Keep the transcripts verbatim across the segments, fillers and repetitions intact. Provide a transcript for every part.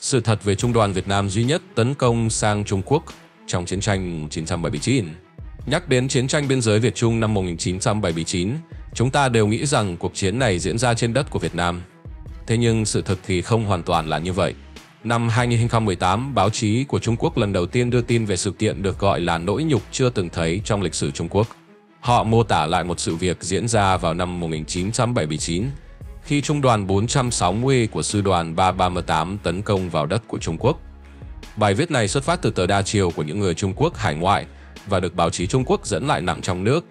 Sự thật về trung đoàn Việt Nam duy nhất tấn công sang Trung Quốc trong chiến tranh một nghìn chín trăm bảy mươi chín. Nhắc đến chiến tranh biên giới Việt Trung năm một nghìn chín trăm bảy mươi chín, chúng ta đều nghĩ rằng cuộc chiến này diễn ra trên đất của Việt Nam. Thế nhưng sự thực thì không hoàn toàn là như vậy. Năm hai nghìn không trăm mười tám, báo chí của Trung Quốc lần đầu tiên đưa tin về sự kiện được gọi là nỗi nhục chưa từng thấy trong lịch sử Trung Quốc. Họ mô tả lại một sự việc diễn ra vào năm một nghìn chín trăm bảy mươi chín, khi Trung đoàn bốn trăm sáu mươi của Sư đoàn ba ba tám tấn công vào đất của Trung Quốc. Bài viết này xuất phát từ tờ đa chiều của những người Trung Quốc hải ngoại và được báo chí Trung Quốc dẫn lại nặng trong nước.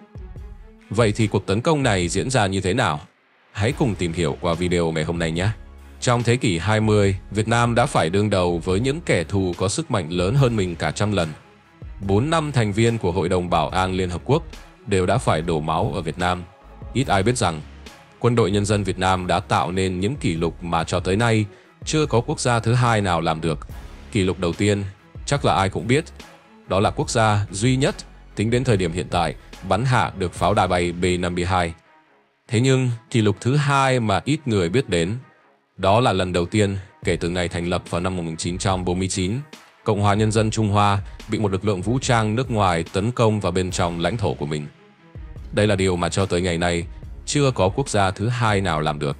Vậy thì cuộc tấn công này diễn ra như thế nào? Hãy cùng tìm hiểu qua video ngày hôm nay nhé! Trong thế kỷ hai mươi, Việt Nam đã phải đương đầu với những kẻ thù có sức mạnh lớn hơn mình cả trăm lần. Bốn năm thành viên của Hội đồng Bảo an Liên Hợp Quốc đều đã phải đổ máu ở Việt Nam. Ít ai biết rằng, Quân đội Nhân dân Việt Nam đã tạo nên những kỷ lục mà cho tới nay chưa có quốc gia thứ hai nào làm được. Kỷ lục đầu tiên, chắc là ai cũng biết, đó là quốc gia duy nhất tính đến thời điểm hiện tại bắn hạ được pháo đài bay B năm mươi hai. Thế nhưng, kỷ lục thứ hai mà ít người biết đến, đó là lần đầu tiên kể từ ngày thành lập vào năm một nghìn chín trăm bốn mươi chín, Cộng hòa Nhân dân Trung Hoa bị một lực lượng vũ trang nước ngoài tấn công vào bên trong lãnh thổ của mình. Đây là điều mà cho tới ngày nay chưa có quốc gia thứ hai nào làm được.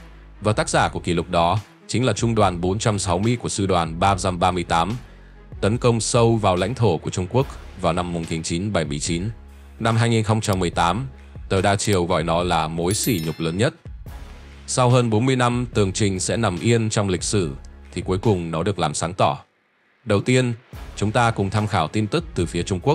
Và tác giả của kỷ lục đó chính là Trung đoàn bốn trăm sáu mươi của Sư đoàn ba trăm ba mươi tám, tấn công sâu vào lãnh thổ của Trung Quốc vào năm một nghìn chín trăm bảy mươi chín. Năm hai nghìn không trăm mười tám, tờ đa chiều gọi nó là mối sỉ nhục lớn nhất. Sau hơn bốn mươi năm tường trình sẽ nằm yên trong lịch sử, thì cuối cùng nó được làm sáng tỏ. Đầu tiên, chúng ta cùng tham khảo tin tức từ phía Trung Quốc.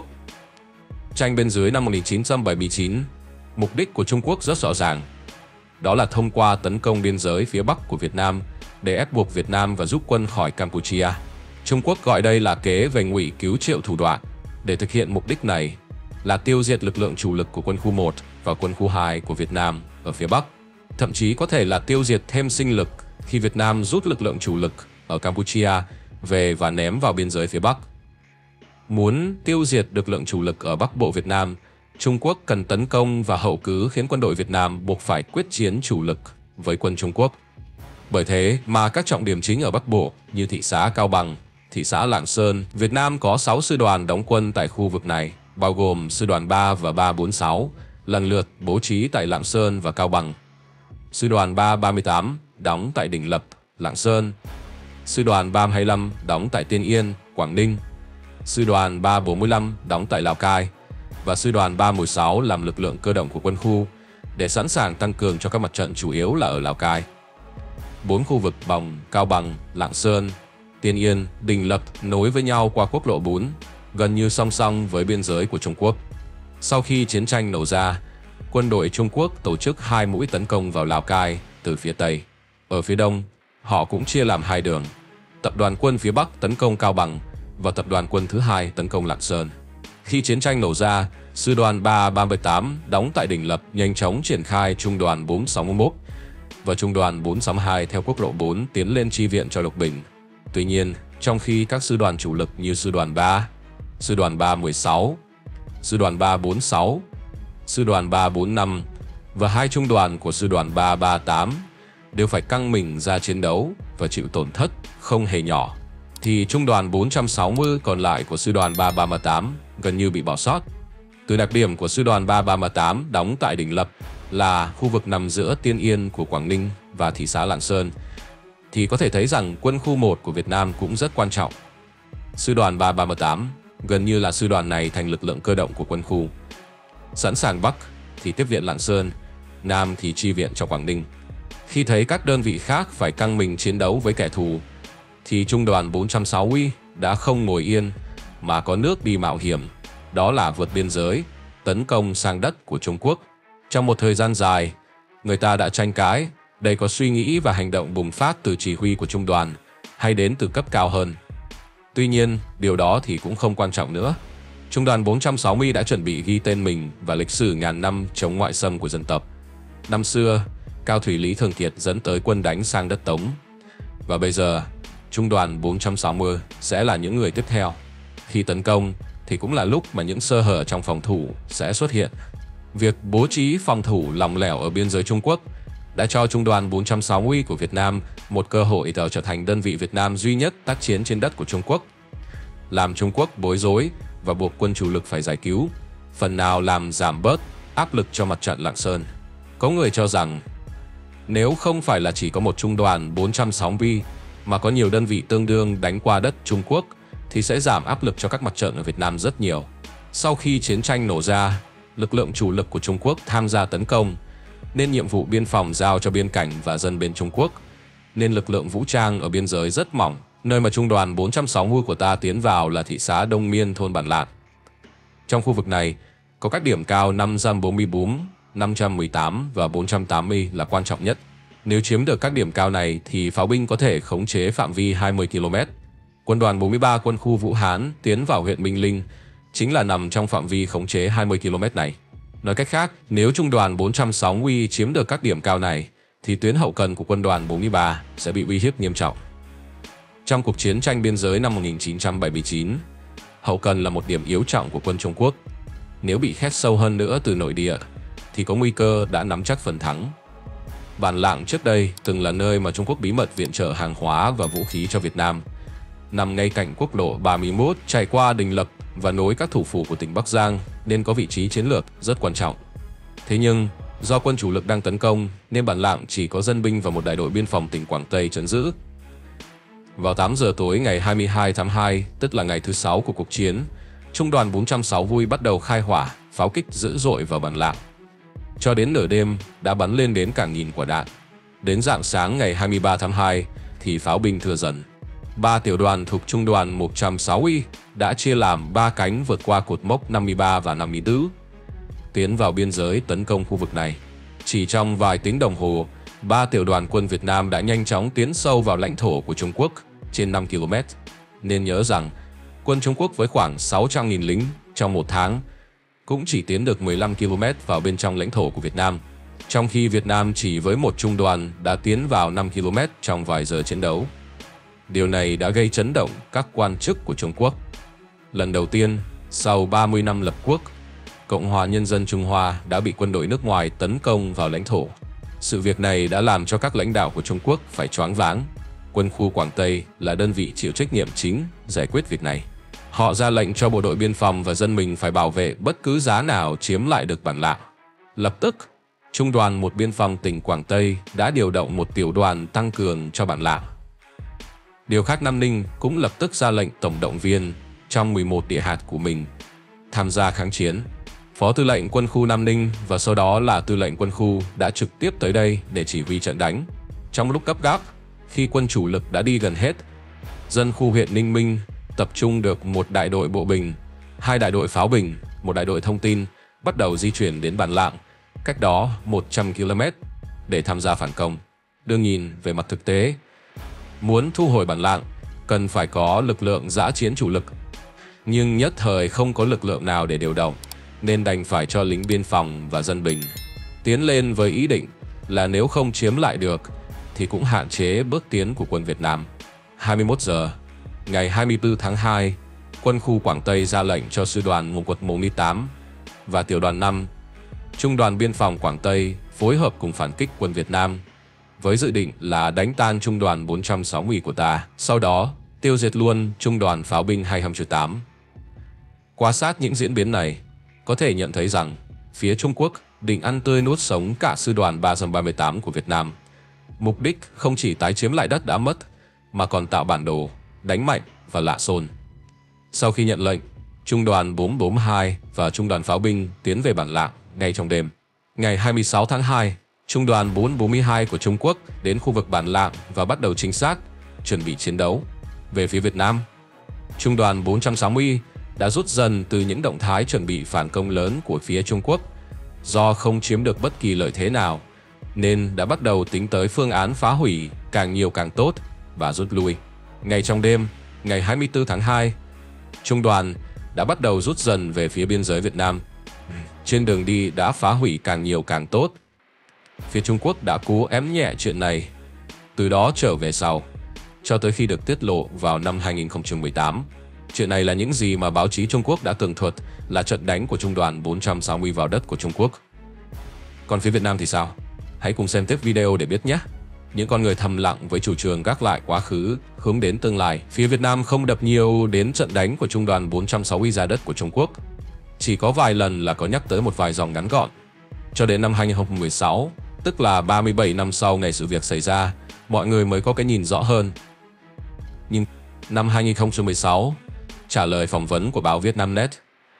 Tranh biên giới năm một nghìn chín trăm bảy mươi chín, mục đích của Trung Quốc rất rõ ràng. Đó là thông qua tấn công biên giới phía Bắc của Việt Nam để ép buộc Việt Nam và rút quân khỏi Campuchia. Trung Quốc gọi đây là kế về ngụy cứu triệu thủ đoạn. Để thực hiện mục đích này là tiêu diệt lực lượng chủ lực của quân khu một và quân khu hai của Việt Nam ở phía Bắc. Thậm chí có thể là tiêu diệt thêm sinh lực khi Việt Nam rút lực lượng chủ lực ở Campuchia về và ném vào biên giới phía Bắc. Muốn tiêu diệt lực lượng chủ lực ở Bắc Bộ Việt Nam, Trung Quốc cần tấn công và hậu cứ khiến quân đội Việt Nam buộc phải quyết chiến chủ lực với quân Trung Quốc. Bởi thế mà các trọng điểm chính ở Bắc Bộ như thị xã Cao Bằng, thị xã Lạng Sơn, Việt Nam có sáu sư đoàn đóng quân tại khu vực này, bao gồm sư đoàn ba và ba bốn sáu, lần lượt bố trí tại Lạng Sơn và Cao Bằng. Sư đoàn ba ba tám đóng tại Đình Lập, Lạng Sơn. Sư đoàn ba hai lăm đóng tại Tiên Yên, Quảng Ninh. Sư đoàn ba bốn lăm đóng tại Lào Cai. Và sư đoàn ba một sáu làm lực lượng cơ động của quân khu để sẵn sàng tăng cường cho các mặt trận chủ yếu là ở Lào Cai. Bốn khu vực Bòng, Cao Bằng, Lạng Sơn, Tiên Yên, Đình Lập nối với nhau qua quốc lộ bốn, gần như song song với biên giới của Trung Quốc. Sau khi chiến tranh nổ ra, quân đội Trung Quốc tổ chức hai mũi tấn công vào Lào Cai từ phía Tây. Ở phía Đông, họ cũng chia làm hai đường. Tập đoàn quân phía Bắc tấn công Cao Bằng và tập đoàn quân thứ hai tấn công Lạng Sơn. Khi chiến tranh nổ ra, sư đoàn ba ba tám đóng tại Đình Lập nhanh chóng triển khai trung đoàn bốn sáu mốt và trung đoàn bốn sáu hai theo quốc lộ bốn tiến lên chi viện cho Lộc Bình. Tuy nhiên, trong khi các sư đoàn chủ lực như sư đoàn ba, sư đoàn ba một sáu, sư đoàn ba bốn sáu, sư đoàn ba bốn năm và hai trung đoàn của sư đoàn ba ba tám đều phải căng mình ra chiến đấu và chịu tổn thất không hề nhỏ, thì trung đoàn bốn trăm sáu mươi còn lại của sư đoàn ba ba tám gần như bị bỏ sót. Từ đặc điểm của sư đoàn ba ba tám đóng tại Đình Lập là khu vực nằm giữa Tiên Yên của Quảng Ninh và thị xã Lạng Sơn, thì có thể thấy rằng quân khu một của Việt Nam cũng rất quan trọng. Sư đoàn ba ba tám gần như là sư đoàn này thành lực lượng cơ động của quân khu. Sẵn sàng Bắc thì tiếp viện Lạng Sơn, Nam thì chi viện cho Quảng Ninh. Khi thấy các đơn vị khác phải căng mình chiến đấu với kẻ thù, thì trung đoàn bốn trăm sáu mươi đã không ngồi yên mà có nước đi mạo hiểm, đó là vượt biên giới, tấn công sang đất của Trung Quốc. Trong một thời gian dài, người ta đã tranh cãi đây có suy nghĩ và hành động bùng phát từ chỉ huy của trung đoàn hay đến từ cấp cao hơn. Tuy nhiên, điều đó thì cũng không quan trọng nữa. Trung đoàn bốn trăm sáu mươi đã chuẩn bị ghi tên mình vào lịch sử ngàn năm chống ngoại xâm của dân tộc. Năm xưa, Cao Thủy Lý Thường Kiệt dẫn tới quân đánh sang đất Tống. Và bây giờ, trung đoàn bốn trăm sáu mươi sẽ là những người tiếp theo. Khi tấn công thì cũng là lúc mà những sơ hở trong phòng thủ sẽ xuất hiện. Việc bố trí phòng thủ lỏng lẻo ở biên giới Trung Quốc đã cho Trung đoàn bốn trăm sáu mươi của Việt Nam một cơ hội để trở thành đơn vị Việt Nam duy nhất tác chiến trên đất của Trung Quốc, làm Trung Quốc bối rối và buộc quân chủ lực phải giải cứu, phần nào làm giảm bớt áp lực cho mặt trận Lạng Sơn. Có người cho rằng nếu không phải là chỉ có một trung đoàn bốn trăm sáu mươi mà có nhiều đơn vị tương đương đánh qua đất Trung Quốc thì sẽ giảm áp lực cho các mặt trận ở Việt Nam rất nhiều. Sau khi chiến tranh nổ ra, lực lượng chủ lực của Trung Quốc tham gia tấn công, nên nhiệm vụ biên phòng giao cho biên cảnh và dân bên Trung Quốc, nên lực lượng vũ trang ở biên giới rất mỏng. Nơi mà trung đoàn bốn trăm sáu mươi của ta tiến vào là thị xã Đông Miên, thôn Bản Lạn. Trong khu vực này, có các điểm cao năm trăm bốn mươi bốn, năm trăm mười tám và bốn trăm tám mươi là quan trọng nhất. Nếu chiếm được các điểm cao này thì pháo binh có thể khống chế phạm vi hai mươi ki lô mét. Quân đoàn bốn mươi ba quân khu Vũ Hán tiến vào huyện Minh Linh chính là nằm trong phạm vi khống chế hai mươi ki lô mét này. Nói cách khác, nếu trung đoàn bốn trăm sáu mươi chiếm được các điểm cao này thì tuyến hậu cần của quân đoàn bốn mươi ba sẽ bị uy hiếp nghiêm trọng. Trong cuộc chiến tranh biên giới năm một nghìn chín trăm bảy mươi chín, hậu cần là một điểm yếu trọng của quân Trung Quốc. Nếu bị khét sâu hơn nữa từ nội địa thì có nguy cơ đã nắm chắc phần thắng. Bản Lạng trước đây từng là nơi mà Trung Quốc bí mật viện trợ hàng hóa và vũ khí cho Việt Nam, nằm ngay cạnh quốc lộ ba mươi mốt chạy qua Đình Lập và nối các thủ phủ của tỉnh Bắc Giang nên có vị trí chiến lược rất quan trọng. Thế nhưng, do quân chủ lực đang tấn công nên Bản Lạng chỉ có dân binh và một đại đội biên phòng tỉnh Quảng Tây trấn giữ. Vào tám giờ tối ngày hai mươi hai tháng hai, tức là ngày thứ sáu của cuộc chiến, Trung đoàn bốn trăm sáu mươi bắt đầu khai hỏa, pháo kích dữ dội vào Bản Lạng. Cho đến nửa đêm đã bắn lên đến cả nghìn quả đạn. Đến rạng sáng ngày hai mươi ba tháng hai thì pháo binh thưa dần. Ba tiểu đoàn thuộc Trung đoàn một trăm sáu mươi đã chia làm ba cánh vượt qua cột mốc năm mươi ba và năm mươi tư, tiến vào biên giới tấn công khu vực này. Chỉ trong vài tiếng đồng hồ, ba tiểu đoàn quân Việt Nam đã nhanh chóng tiến sâu vào lãnh thổ của Trung Quốc trên năm ki lô mét. Nên nhớ rằng, quân Trung Quốc với khoảng sáu trăm nghìn lính trong một tháng cũng chỉ tiến được mười lăm ki lô mét vào bên trong lãnh thổ của Việt Nam, trong khi Việt Nam chỉ với một trung đoàn đã tiến vào năm ki lô mét trong vài giờ chiến đấu. Điều này đã gây chấn động các quan chức của Trung Quốc. Lần đầu tiên, sau ba mươi năm lập quốc, Cộng hòa Nhân dân Trung Hoa đã bị quân đội nước ngoài tấn công vào lãnh thổ. Sự việc này đã làm cho các lãnh đạo của Trung Quốc phải choáng váng. Quân khu Quảng Tây là đơn vị chịu trách nhiệm chính giải quyết việc này. Họ ra lệnh cho bộ đội biên phòng và dân mình phải bảo vệ bất cứ giá nào chiếm lại được Bản Lạng. Lập tức, Trung đoàn một biên phòng tỉnh Quảng Tây đã điều động một tiểu đoàn tăng cường cho Bản Lạng. Điều khác Nam Ninh cũng lập tức ra lệnh tổng động viên trong mười một địa hạt của mình tham gia kháng chiến. Phó tư lệnh quân khu Nam Ninh và sau đó là tư lệnh quân khu đã trực tiếp tới đây để chỉ huy trận đánh. Trong lúc gấp gáp, khi quân chủ lực đã đi gần hết, dân khu huyện Ninh Minh tập trung được một đại đội bộ binh, hai đại đội pháo binh, một đại đội thông tin bắt đầu di chuyển đến Bản Lạng, cách đó một trăm ki lô mét để tham gia phản công. Đương nhìn về mặt thực tế, muốn thu hồi Bản Lạng cần phải có lực lượng dã chiến chủ lực, nhưng nhất thời không có lực lượng nào để điều động, nên đành phải cho lính biên phòng và dân bình tiến lên với ý định là nếu không chiếm lại được thì cũng hạn chế bước tiến của quân Việt Nam. hai mươi mốt giờ, ngày hai mươi tư tháng hai, quân khu Quảng Tây ra lệnh cho sư đoàn một quật bốn mươi tám và tiểu đoàn năm, Trung đoàn biên phòng Quảng Tây phối hợp cùng phản kích quân Việt Nam với dự định là đánh tan trung đoàn bốn trăm sáu mươi của ta, sau đó tiêu diệt luôn trung đoàn pháo binh hai trăm tám. Quan sát những diễn biến này, có thể nhận thấy rằng phía Trung Quốc định ăn tươi nuốt sống cả sư đoàn ba trăm ba mươi tám của Việt Nam. Mục đích không chỉ tái chiếm lại đất đã mất, mà còn tạo bản đồ, đánh mạnh và lạ xôn. Sau khi nhận lệnh, Trung đoàn bốn bốn hai và Trung đoàn pháo binh tiến về Bản Lạng ngay trong đêm. Ngày hai mươi sáu tháng hai, Trung đoàn bốn bốn hai của Trung Quốc đến khu vực Bản Lạng và bắt đầu trinh sát, chuẩn bị chiến đấu. Về phía Việt Nam, Trung đoàn bốn trăm sáu mươi đã rút dần từ những động thái chuẩn bị phản công lớn của phía Trung Quốc. Do không chiếm được bất kỳ lợi thế nào, nên đã bắt đầu tính tới phương án phá hủy càng nhiều càng tốt và rút lui. Ngay trong đêm, ngày hai mươi tư tháng hai, Trung đoàn đã bắt đầu rút dần về phía biên giới Việt Nam. Trên đường đi đã phá hủy càng nhiều càng tốt. Phía Trung Quốc đã cố ém nhẹ chuyện này, từ đó trở về sau, cho tới khi được tiết lộ vào năm hai nghìn không trăm mười tám. Chuyện này là những gì mà báo chí Trung Quốc đã tường thuật là trận đánh của Trung đoàn bốn trăm sáu mươi vào đất của Trung Quốc. Còn phía Việt Nam thì sao? Hãy cùng xem tiếp video để biết nhé. Những con người thầm lặng với chủ trương gác lại quá khứ, hướng đến tương lai. Phía Việt Nam không đập nhiều đến trận đánh của Trung đoàn bốn trăm sáu mươi ra đất của Trung Quốc. Chỉ có vài lần là có nhắc tới một vài dòng ngắn gọn. Cho đến năm hai nghìn không trăm mười sáu, tức là ba mươi bảy năm sau ngày sự việc xảy ra, mọi người mới có cái nhìn rõ hơn. Nhưng năm hai nghìn không trăm mười sáu, trả lời phỏng vấn của báo Vietnamnet,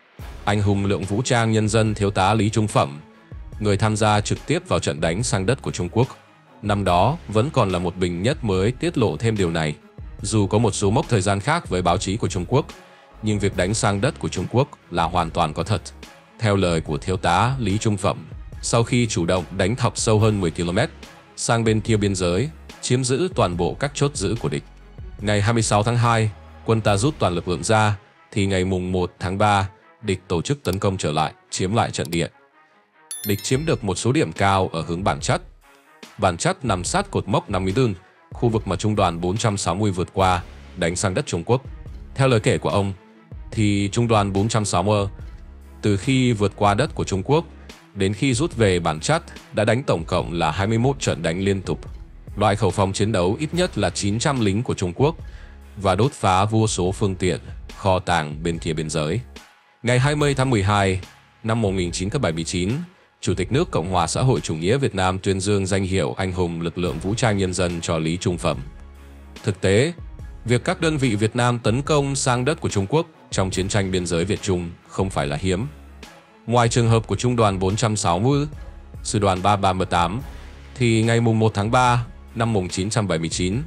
anh hùng lượng vũ trang nhân dân Thiếu tá Lý Trung Phẩm, người tham gia trực tiếp vào trận đánh sang đất của Trung Quốc, năm đó vẫn còn là một bình nhất mới tiết lộ thêm điều này. Dù có một số mốc thời gian khác với báo chí của Trung Quốc, nhưng việc đánh sang đất của Trung Quốc là hoàn toàn có thật. Theo lời của Thiếu tá Lý Trung Phẩm, sau khi chủ động đánh thọc sâu hơn mười ki lô mét sang bên kia biên giới, chiếm giữ toàn bộ các chốt giữ của địch, ngày hai mươi sáu tháng hai, quân ta rút toàn lực lượng ra, thì ngày mùng một tháng ba, địch tổ chức tấn công trở lại, chiếm lại trận địa. Địch chiếm được một số điểm cao ở hướng Bản Chất. Bản Chất nằm sát cột mốc năm mươi tư, khu vực mà Trung đoàn bốn trăm sáu mươi vượt qua, đánh sang đất Trung Quốc. Theo lời kể của ông, thì Trung đoàn bốn trăm sáu mươi, từ khi vượt qua đất của Trung Quốc, đến khi rút về Bản Chất, đã đánh tổng cộng là hai mươi mốt trận đánh liên tục, loại khẩu phòng chiến đấu ít nhất là chín trăm lính của Trung Quốc, và đốt phá vô số phương tiện, kho tàng bên kia biên giới. Ngày hai mươi tháng mười hai năm một nghìn chín trăm bảy mươi chín, Chủ tịch nước Cộng hòa xã hội chủ nghĩa Việt Nam tuyên dương danh hiệu anh hùng lực lượng vũ trang nhân dân cho Lý Trung Phẩm. Thực tế, việc các đơn vị Việt Nam tấn công sang đất của Trung Quốc trong chiến tranh biên giới Việt-Trung không phải là hiếm. Ngoài trường hợp của Trung đoàn bốn trăm sáu mươi, Sư đoàn ba ba tám, thì ngày mùng một tháng ba năm một nghìn chín trăm bảy mươi chín,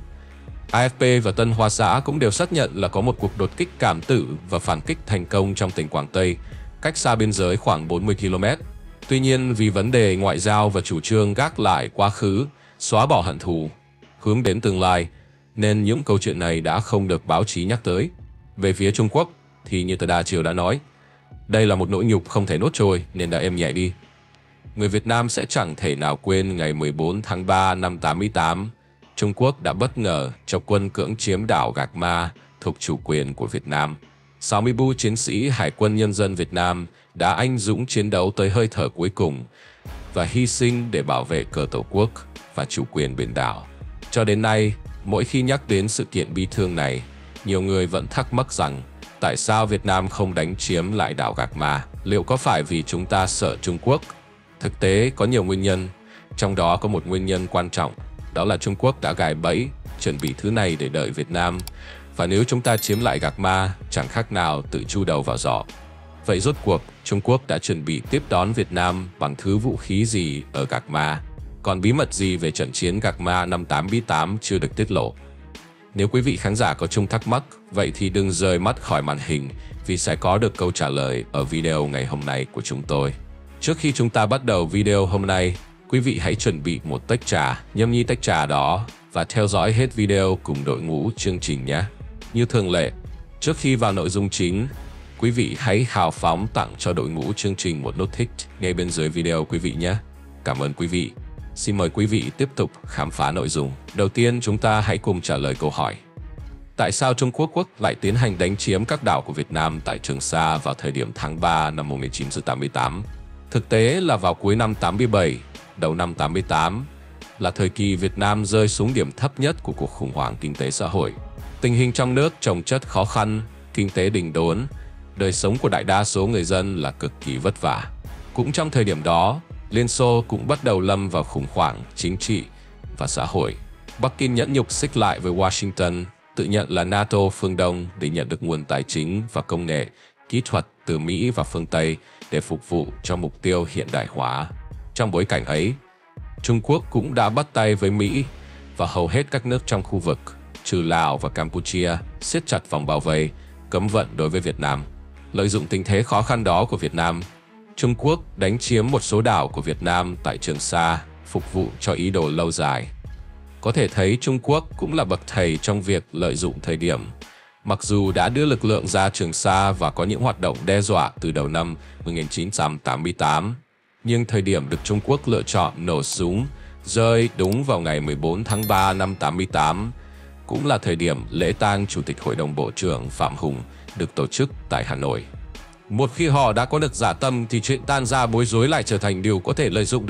a ép pê và Tân Hoa Xã cũng đều xác nhận là có một cuộc đột kích cảm tử và phản kích thành công trong tỉnh Quảng Tây, cách xa biên giới khoảng bốn mươi ki lô mét. Tuy nhiên, vì vấn đề ngoại giao và chủ trương gác lại quá khứ, xóa bỏ hận thù, hướng đến tương lai, nên những câu chuyện này đã không được báo chí nhắc tới. Về phía Trung Quốc, thì như tờ Đà Triều đã nói, đây là một nỗi nhục không thể nuốt trôi nên đã êm nhẹ đi. Người Việt Nam sẽ chẳng thể nào quên ngày mười bốn tháng ba năm tám mươi tám, Trung Quốc đã bất ngờ cho quân cưỡng chiếm đảo Gạc Ma thuộc chủ quyền của Việt Nam. sáu mươi bu chiến sĩ Hải quân Nhân dân Việt Nam đã anh dũng chiến đấu tới hơi thở cuối cùng và hy sinh để bảo vệ cờ Tổ quốc và chủ quyền biển đảo. Cho đến nay, mỗi khi nhắc đến sự kiện bi thương này, nhiều người vẫn thắc mắc rằng tại sao Việt Nam không đánh chiếm lại đảo Gạc Ma? Liệu có phải vì chúng ta sợ Trung Quốc? Thực tế, có nhiều nguyên nhân, trong đó có một nguyên nhân quan trọng, đó là Trung Quốc đã gài bẫy, chuẩn bị thứ này để đợi Việt Nam. Và nếu chúng ta chiếm lại Gạc Ma, chẳng khác nào tự chui đầu vào giỏ. Vậy rốt cuộc, Trung Quốc đã chuẩn bị tiếp đón Việt Nam bằng thứ vũ khí gì ở Gạc Ma? Còn bí mật gì về trận chiến Gạc Ma năm tám mươi tám chưa được tiết lộ? Nếu quý vị khán giả có chung thắc mắc, vậy thì đừng rời mắt khỏi màn hình vì sẽ có được câu trả lời ở video ngày hôm nay của chúng tôi. Trước khi chúng ta bắt đầu video hôm nay, quý vị hãy chuẩn bị một tách trà, nhâm nhi tách trà đó và theo dõi hết video cùng đội ngũ chương trình nhé. Như thường lệ, trước khi vào nội dung chính, quý vị hãy hào phóng tặng cho đội ngũ chương trình một nút thích ngay bên dưới video quý vị nhé. Cảm ơn quý vị. Xin mời quý vị tiếp tục khám phá nội dung. Đầu tiên, chúng ta hãy cùng trả lời câu hỏi. Tại sao Trung Quốc quốc lại tiến hành đánh chiếm các đảo của Việt Nam tại Trường Sa vào thời điểm tháng ba năm một nghìn chín trăm tám mươi tám? Thực tế là vào cuối năm tám mươi bảy, đầu năm tám mươi tám, là thời kỳ Việt Nam rơi xuống điểm thấp nhất của cuộc khủng hoảng kinh tế xã hội. Tình hình trong nước chồng chất khó khăn, kinh tế đình đốn, đời sống của đại đa số người dân là cực kỳ vất vả. Cũng trong thời điểm đó, Liên Xô cũng bắt đầu lâm vào khủng hoảng chính trị và xã hội. Bắc Kinh nhẫn nhục xích lại với Washington, tự nhận là NATO phương Đông để nhận được nguồn tài chính và công nghệ, kỹ thuật từ Mỹ và phương Tây để phục vụ cho mục tiêu hiện đại hóa. Trong bối cảnh ấy, Trung Quốc cũng đã bắt tay với Mỹ và hầu hết các nước trong khu vực, trừ Lào và Campuchia, siết chặt vòng bao vây, cấm vận đối với Việt Nam. Lợi dụng tình thế khó khăn đó của Việt Nam, Trung Quốc đánh chiếm một số đảo của Việt Nam tại Trường Sa, phục vụ cho ý đồ lâu dài. Có thể thấy Trung Quốc cũng là bậc thầy trong việc lợi dụng thời điểm. Mặc dù đã đưa lực lượng ra Trường Sa và có những hoạt động đe dọa từ đầu năm một nghìn chín trăm tám mươi tám, nhưng thời điểm được Trung Quốc lựa chọn nổ súng rơi đúng vào ngày mười bốn tháng ba năm tám mươi tám, cũng là thời điểm lễ tang Chủ tịch Hội đồng Bộ trưởng Phạm Hùng được tổ chức tại Hà Nội. Một khi họ đã có được dã tâm thì chuyện tan ra bối rối lại trở thành điều có thể lợi dụng được.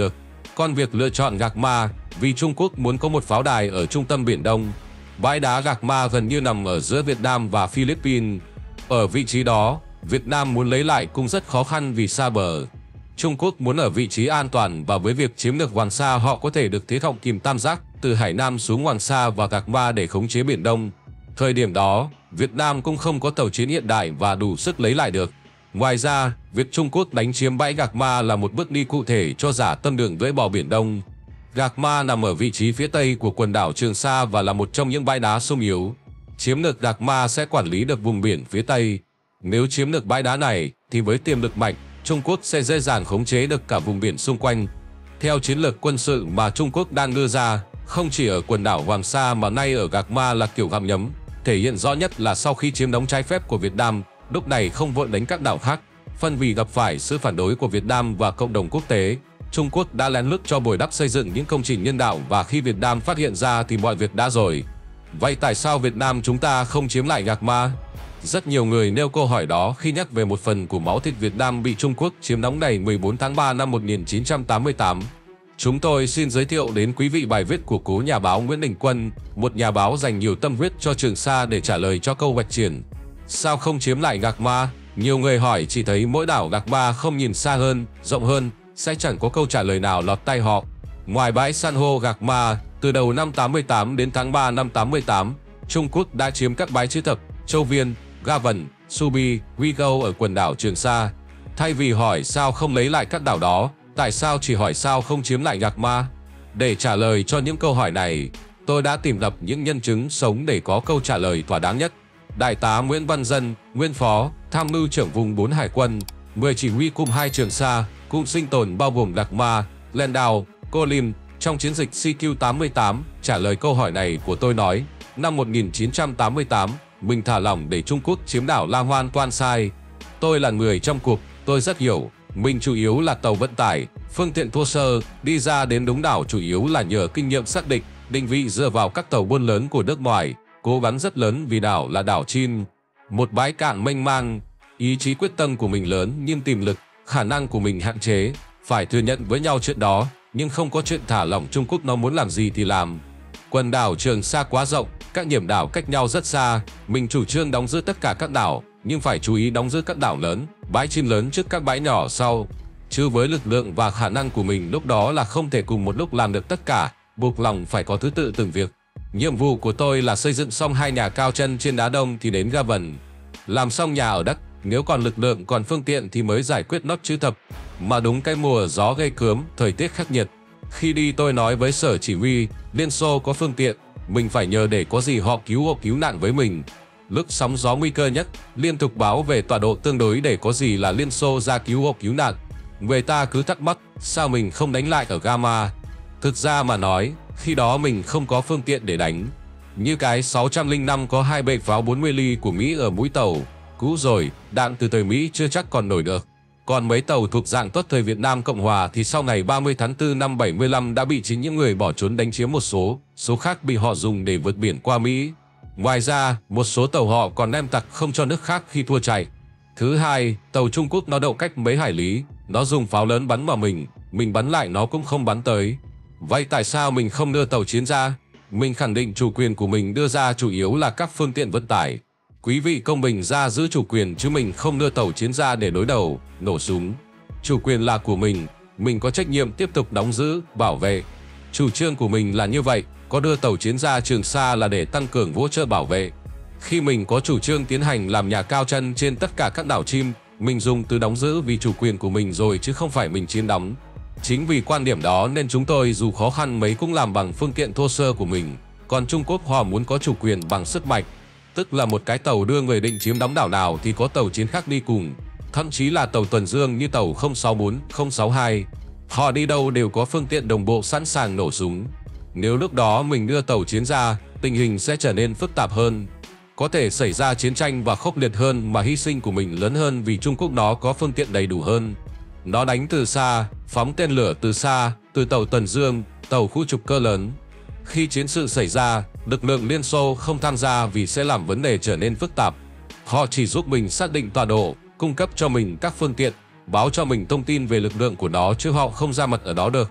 Còn việc lựa chọn Gạc Ma vì Trung Quốc muốn có một pháo đài ở trung tâm Biển Đông. Bãi đá Gạc Ma gần như nằm ở giữa Việt Nam và Philippines. Ở vị trí đó, Việt Nam muốn lấy lại cũng rất khó khăn vì xa bờ. Trung Quốc muốn ở vị trí an toàn và với việc chiếm được Hoàng Sa họ có thể được thế thọng kìm tam giác từ Hải Nam xuống Hoàng Sa và Gạc Ma để khống chế Biển Đông. Thời điểm đó, Việt Nam cũng không có tàu chiến hiện đại và đủ sức lấy lại được. Ngoài ra, việc Trung Quốc đánh chiếm bãi Gạc Ma là một bước đi cụ thể cho giả tâm đường lưỡi bò Biển Đông. Gạc Ma nằm ở vị trí phía tây của quần đảo Trường Sa và là một trong những bãi đá xung yếu. Chiếm được Gạc Ma sẽ quản lý được vùng biển phía tây. Nếu chiếm được bãi đá này thì với tiềm lực mạnh, Trung Quốc sẽ dễ dàng khống chế được cả vùng biển xung quanh. Theo chiến lược quân sự mà Trung Quốc đang đưa ra, không chỉ ở quần đảo Hoàng Sa mà nay ở Gạc Ma là kiểu gặm nhấm, thể hiện rõ nhất là sau khi chiếm đóng trái phép của Việt Nam, lúc này không vội đánh các đảo khác. Phân vì gặp phải sự phản đối của Việt Nam và cộng đồng quốc tế, Trung Quốc đã lén lút cho bồi đắp xây dựng những công trình nhân đạo và khi Việt Nam phát hiện ra thì mọi việc đã rồi. Vậy tại sao Việt Nam chúng ta không chiếm lại Gạc Ma? Rất nhiều người nêu câu hỏi đó khi nhắc về một phần của máu thịt Việt Nam bị Trung Quốc chiếm đóng ngày mười bốn tháng ba năm một nghìn chín trăm tám mươi tám. Chúng tôi xin giới thiệu đến quý vị bài viết của cố nhà báo Nguyễn Đình Quân, một nhà báo dành nhiều tâm huyết cho Trường Sa để trả lời cho câu vạch triển. Sao không chiếm lại Gạc Ma? Nhiều người hỏi chỉ thấy mỗi đảo Gạc Ma không nhìn xa hơn, rộng hơn, sẽ chẳng có câu trả lời nào lọt tay họ. Ngoài bãi san hô Gạc Ma, từ đầu năm tám mươi tám đến tháng ba năm tám mươi tám, Trung Quốc đã chiếm các bãi Chữ Thập, Châu Viên, Ga Vần, Subi, Huigou ở quần đảo Trường Sa. Thay vì hỏi sao không lấy lại các đảo đó, tại sao chỉ hỏi sao không chiếm lại Gạc Ma? Để trả lời cho những câu hỏi này, tôi đã tìm gặp những nhân chứng sống để có câu trả lời thỏa đáng nhất. Đại tá Nguyễn Văn Dân, nguyên phó, tham mưu trưởng vùng bốn Hải quân, mười chỉ huy cụm hai Trường Sa, cụm sinh tồn bao gồm Gạc Ma, Landau, Cô Lim, trong chiến dịch C Q tám mươi tám, trả lời câu hỏi này của tôi nói, năm một nghìn chín trăm tám mươi tám, mình thả lỏng để Trung Quốc chiếm đảo là hoàn toàn sai. Tôi là người trong cuộc, tôi rất hiểu, mình chủ yếu là tàu vận tải, phương tiện thô sơ, đi ra đến đúng đảo chủ yếu là nhờ kinh nghiệm xác định, định vị dựa vào các tàu buôn lớn của nước ngoài, cố gắng rất lớn vì đảo là đảo chim, một bãi cạn mênh mang. Ý chí quyết tâm của mình lớn nhưng tiềm lực, khả năng của mình hạn chế, phải thừa nhận với nhau chuyện đó, nhưng không có chuyện thả lỏng Trung Quốc nó muốn làm gì thì làm. Quần đảo Trường Sa quá rộng, các điểm đảo cách nhau rất xa, mình chủ trương đóng giữ tất cả các đảo, nhưng phải chú ý đóng giữ các đảo lớn, bãi chim lớn trước các bãi nhỏ sau. Chứ với lực lượng và khả năng của mình lúc đó là không thể cùng một lúc làm được tất cả, buộc lòng phải có thứ tự từng việc. Nhiệm vụ của tôi là xây dựng xong hai nhà cao chân trên đá đông thì đến Ga Vần. Làm xong nhà ở đất, nếu còn lực lượng còn phương tiện thì mới giải quyết nốt Chữ Thập. Mà đúng cái mùa gió gây cướm, thời tiết khắc nghiệt. Khi đi tôi nói với sở chỉ huy, Liên Xô có phương tiện, mình phải nhờ để có gì họ cứu hộ cứu nạn với mình. Lúc sóng gió nguy cơ nhất, liên tục báo về tọa độ tương đối để có gì là Liên Xô ra cứu hộ cứu nạn. Người ta cứ thắc mắc, sao mình không đánh lại ở Ga Ma? Thực ra mà nói, khi đó mình không có phương tiện để đánh. Như cái sáu trăm lẻ năm có hai bệ pháo bốn mươi ly của Mỹ ở mũi tàu, cũ rồi, đạn từ thời Mỹ chưa chắc còn nổi được. Còn mấy tàu thuộc dạng tốt thời Việt Nam Cộng Hòa thì sau ngày ba mươi tháng tư năm bảy mươi lăm đã bị chính những người bỏ trốn đánh chiếm một số, số khác bị họ dùng để vượt biển qua Mỹ. Ngoài ra, một số tàu họ còn đem tặc không cho nước khác khi thua chạy. Thứ hai, tàu Trung Quốc nó đậu cách mấy hải lý, nó dùng pháo lớn bắn vào mình, mình bắn lại nó cũng không bắn tới. Vậy tại sao mình không đưa tàu chiến ra? Mình khẳng định chủ quyền của mình đưa ra chủ yếu là các phương tiện vận tải. Quý vị công bình ra giữ chủ quyền chứ mình không đưa tàu chiến ra để đối đầu, nổ súng. Chủ quyền là của mình, mình có trách nhiệm tiếp tục đóng giữ, bảo vệ. Chủ trương của mình là như vậy, có đưa tàu chiến ra Trường Sa là để tăng cường hỗ trợ bảo vệ. Khi mình có chủ trương tiến hành làm nhà cao chân trên tất cả các đảo chim, mình dùng từ đóng giữ vì chủ quyền của mình rồi chứ không phải mình chiếm đóng. Chính vì quan điểm đó nên chúng tôi dù khó khăn mấy cũng làm bằng phương tiện thô sơ của mình. Còn Trung Quốc họ muốn có chủ quyền bằng sức mạnh, tức là một cái tàu đưa người định chiếm đóng đảo nào thì có tàu chiến khác đi cùng, thậm chí là tàu tuần dương như tàu không sáu bốn, không sáu hai. Họ đi đâu đều có phương tiện đồng bộ sẵn sàng nổ súng. Nếu lúc đó mình đưa tàu chiến ra, tình hình sẽ trở nên phức tạp hơn. Có thể xảy ra chiến tranh và khốc liệt hơn mà hy sinh của mình lớn hơn vì Trung Quốc nó có phương tiện đầy đủ hơn. Nó đánh từ xa, phóng tên lửa từ xa, từ tàu tuần dương, tàu khu trục cơ lớn. Khi chiến sự xảy ra, lực lượng Liên Xô không tham gia vì sẽ làm vấn đề trở nên phức tạp. Họ chỉ giúp mình xác định tọa độ, cung cấp cho mình các phương tiện, báo cho mình thông tin về lực lượng của nó chứ họ không ra mặt ở đó được.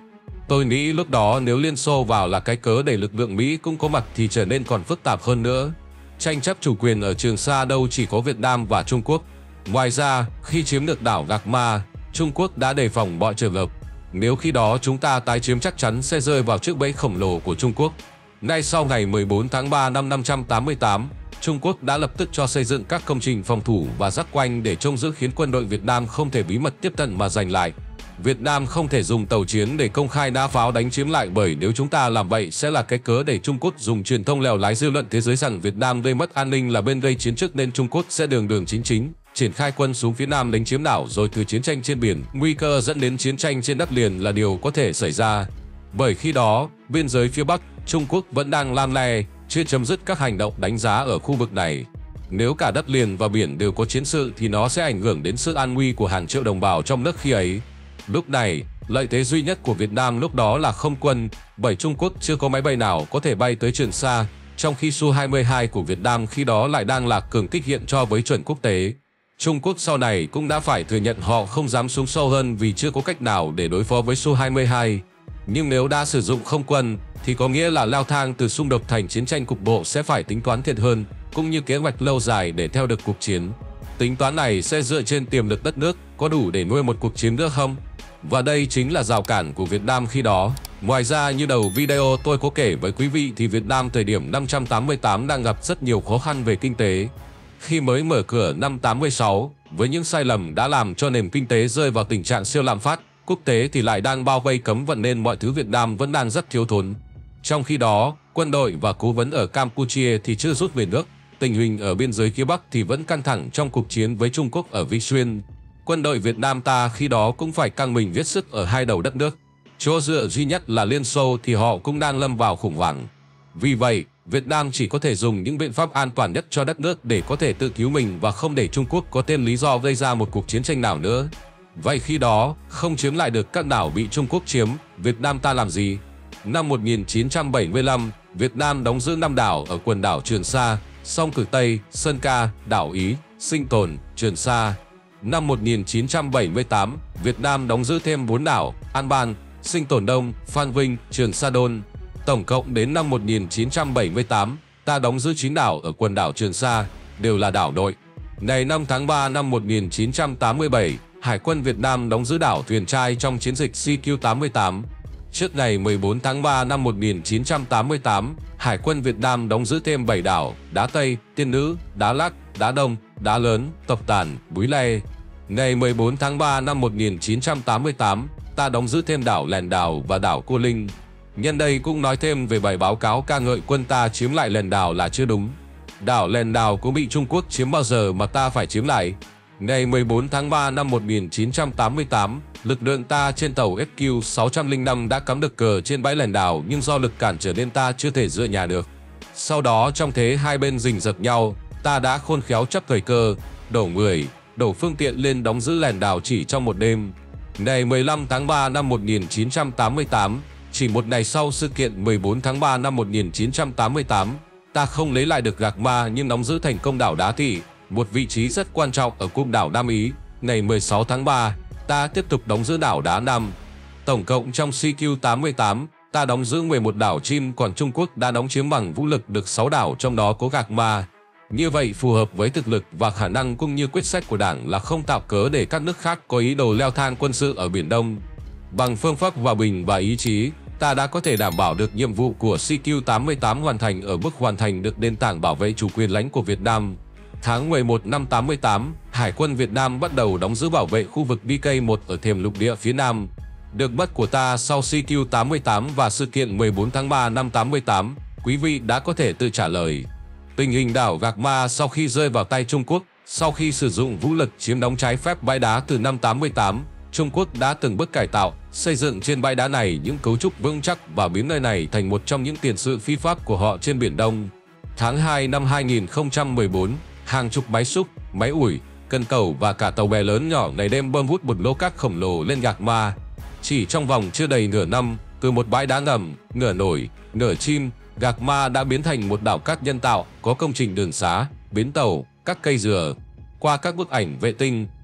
Tôi nghĩ lúc đó nếu Liên Xô vào là cái cớ để lực lượng Mỹ cũng có mặt thì trở nên còn phức tạp hơn nữa. Tranh chấp chủ quyền ở Trường Sa đâu chỉ có Việt Nam và Trung Quốc. Ngoài ra, khi chiếm được đảo Gạc Ma, Trung Quốc đã đề phòng mọi trường hợp. Nếu khi đó chúng ta tái chiếm chắc chắn sẽ rơi vào chiếc bẫy khổng lồ của Trung Quốc. Ngay sau ngày mười bốn tháng ba năm năm trăm tám mươi tám, Trung Quốc đã lập tức cho xây dựng các công trình phòng thủ và giáp quanh để trông giữ khiến quân đội Việt Nam không thể bí mật tiếp cận mà giành lại. Việt Nam không thể dùng tàu chiến để công khai nã pháo đánh chiếm lại, bởi nếu chúng ta làm vậy sẽ là cái cớ để Trung Quốc dùng truyền thông lèo lái dư luận thế giới rằng Việt Nam gây mất an ninh là bên gây chiến trước, nên Trung Quốc sẽ đường đường chính chính triển khai quân xuống phía Nam đánh chiếm đảo rồi từ chiến tranh trên biển. Nguy cơ dẫn đến chiến tranh trên đất liền là điều có thể xảy ra. Bởi khi đó, biên giới phía Bắc, Trung Quốc vẫn đang lan le, chưa chấm dứt các hành động đánh giá ở khu vực này. Nếu cả đất liền và biển đều có chiến sự thì nó sẽ ảnh hưởng đến sự an nguy của hàng triệu đồng bào trong nước khi ấy. Lúc này, lợi thế duy nhất của Việt Nam lúc đó là không quân, bởi Trung Quốc chưa có máy bay nào có thể bay tới Trường Sa, trong khi Su hai mươi hai của Việt Nam khi đó lại đang là cường kích hiện cho với chuẩn quốc tế. Trung Quốc sau này cũng đã phải thừa nhận họ không dám xuống sâu hơn vì chưa có cách nào để đối phó với Su hai mươi hai. Nhưng nếu đã sử dụng không quân, thì có nghĩa là leo thang từ xung đột thành chiến tranh cục bộ sẽ phải tính toán thiệt hơn, cũng như kế hoạch lâu dài để theo được cuộc chiến. Tính toán này sẽ dựa trên tiềm lực đất nước, có đủ để nuôi một cuộc chiến nước không? Và đây chính là rào cản của Việt Nam khi đó. Ngoài ra, như đầu video tôi có kể với quý vị thì Việt Nam thời điểm năm trăm tám mươi tám đang gặp rất nhiều khó khăn về kinh tế. Khi mới mở cửa năm tám mươi sáu, với những sai lầm đã làm cho nền kinh tế rơi vào tình trạng siêu lạm phát, quốc tế thì lại đang bao vây cấm vận nên mọi thứ Việt Nam vẫn đang rất thiếu thốn. Trong khi đó, quân đội và cố vấn ở Campuchia thì chưa rút về nước. Tình hình ở biên giới phía Bắc thì vẫn căng thẳng trong cuộc chiến với Trung Quốc ở Vị Xuyên. Quân đội Việt Nam ta khi đó cũng phải căng mình viết sức ở hai đầu đất nước. Chỗ dựa duy nhất là Liên Xô thì họ cũng đang lâm vào khủng hoảng. Vì vậy, Việt Nam chỉ có thể dùng những biện pháp an toàn nhất cho đất nước để có thể tự cứu mình và không để Trung Quốc có thêm lý do gây ra một cuộc chiến tranh nào nữa. Vậy khi đó, không chiếm lại được các đảo bị Trung Quốc chiếm, Việt Nam ta làm gì? Năm một nghìn chín trăm bảy mươi lăm, Việt Nam đóng giữ năm đảo ở quần đảo Trường Sa, Song Tử Tây, Sơn Ca, đảo Ý, Sinh Tồn, Trường Sa. Năm một nghìn chín trăm bảy mươi tám, Việt Nam đóng giữ thêm bốn đảo, An Bang, Sinh Tồn Đông, Phan Vinh, Trường Sa Đôn. Tổng cộng đến năm một nghìn chín trăm bảy mươi tám, ta đóng giữ chín đảo ở quần đảo Trường Sa, đều là đảo nội. Ngày năm tháng ba năm một nghìn chín trăm tám mươi bảy, Hải quân Việt Nam đóng giữ đảo Thuyền Trai trong chiến dịch C Q tám mươi tám. Trước ngày mười bốn tháng ba năm một nghìn chín trăm tám mươi tám, Hải quân Việt Nam đóng giữ thêm bảy đảo, Đá Tây, Tiên Nữ, Đá Lắc, Đá Đông, Đá Lớn, Tộc Tàn, Búi Le. Ngày mười bốn tháng ba năm một nghìn chín trăm tám mươi tám, ta đóng giữ thêm đảo Lèn Đào và đảo Cô Linh. Nhân đây cũng nói thêm về bài báo cáo ca ngợi quân ta chiếm lại Lèn Đào là chưa đúng. Đảo Lèn Đào cũng bị Trung Quốc chiếm bao giờ mà ta phải chiếm lại. Ngày mười bốn tháng ba năm một nghìn chín trăm tám mươi tám, lực lượng ta trên tàu S Q sáu không năm đã cắm được cờ trên bãi Lèn Đào nhưng do lực cản trở nên ta chưa thể dựa nhà được. Sau đó trong thế hai bên rình rập nhau, ta đã khôn khéo chấp thời cơ, đổ người, đổ phương tiện lên đóng giữ Lèn Đào chỉ trong một đêm. Ngày mười lăm tháng ba năm một nghìn chín trăm tám mươi tám, chỉ một ngày sau sự kiện mười bốn tháng ba năm một nghìn chín trăm tám mươi tám, ta không lấy lại được Gạc Ma nhưng đóng giữ thành công đảo Đá Thị, một vị trí rất quan trọng ở cụm đảo Nam Ý. Ngày mười sáu tháng ba, ta tiếp tục đóng giữ đảo Đá Nam. Tổng cộng trong C Q tám mươi tám, ta đóng giữ mười một đảo chim, còn Trung Quốc đã đóng chiếm bằng vũ lực được sáu đảo, trong đó có Gạc Ma. Như vậy phù hợp với thực lực và khả năng cũng như quyết sách của Đảng là không tạo cớ để các nước khác có ý đồ leo thang quân sự ở Biển Đông. Bằng phương pháp hòa bình và ý chí, ta đã có thể đảm bảo được nhiệm vụ của C Q tám mươi tám hoàn thành ở mức hoàn thành được nền tảng bảo vệ chủ quyền lãnh của Việt Nam. Tháng mười một năm tám mươi tám, Hải quân Việt Nam bắt đầu đóng giữ bảo vệ khu vực D K một ở thềm lục địa phía Nam. Được mất của ta sau C Q tám mươi tám và sự kiện mười bốn tháng ba năm tám mươi tám, quý vị đã có thể tự trả lời. Tình hình đảo Gạc Ma sau khi rơi vào tay Trung Quốc, sau khi sử dụng vũ lực chiếm đóng trái phép bãi đá từ năm tám mươi tám, Trung Quốc đã từng bước cải tạo, xây dựng trên bãi đá này những cấu trúc vững chắc và biến nơi này thành một trong những tiền sự phi pháp của họ trên Biển Đông. Tháng hai năm hai nghìn không trăm mười bốn, hàng chục máy xúc, máy ủi, cân cầu và cả tàu bè lớn nhỏ ngày đêm bơm hút một lô cát khổng lồ lên Gạc Ma. Chỉ trong vòng chưa đầy nửa năm, từ một bãi đá ngầm, ngửa nổi, ngửa chim, Gạc Ma đã biến thành một đảo cát nhân tạo, có công trình đường xá, bến tàu, các cây dừa. Qua các bức ảnh vệ tinh,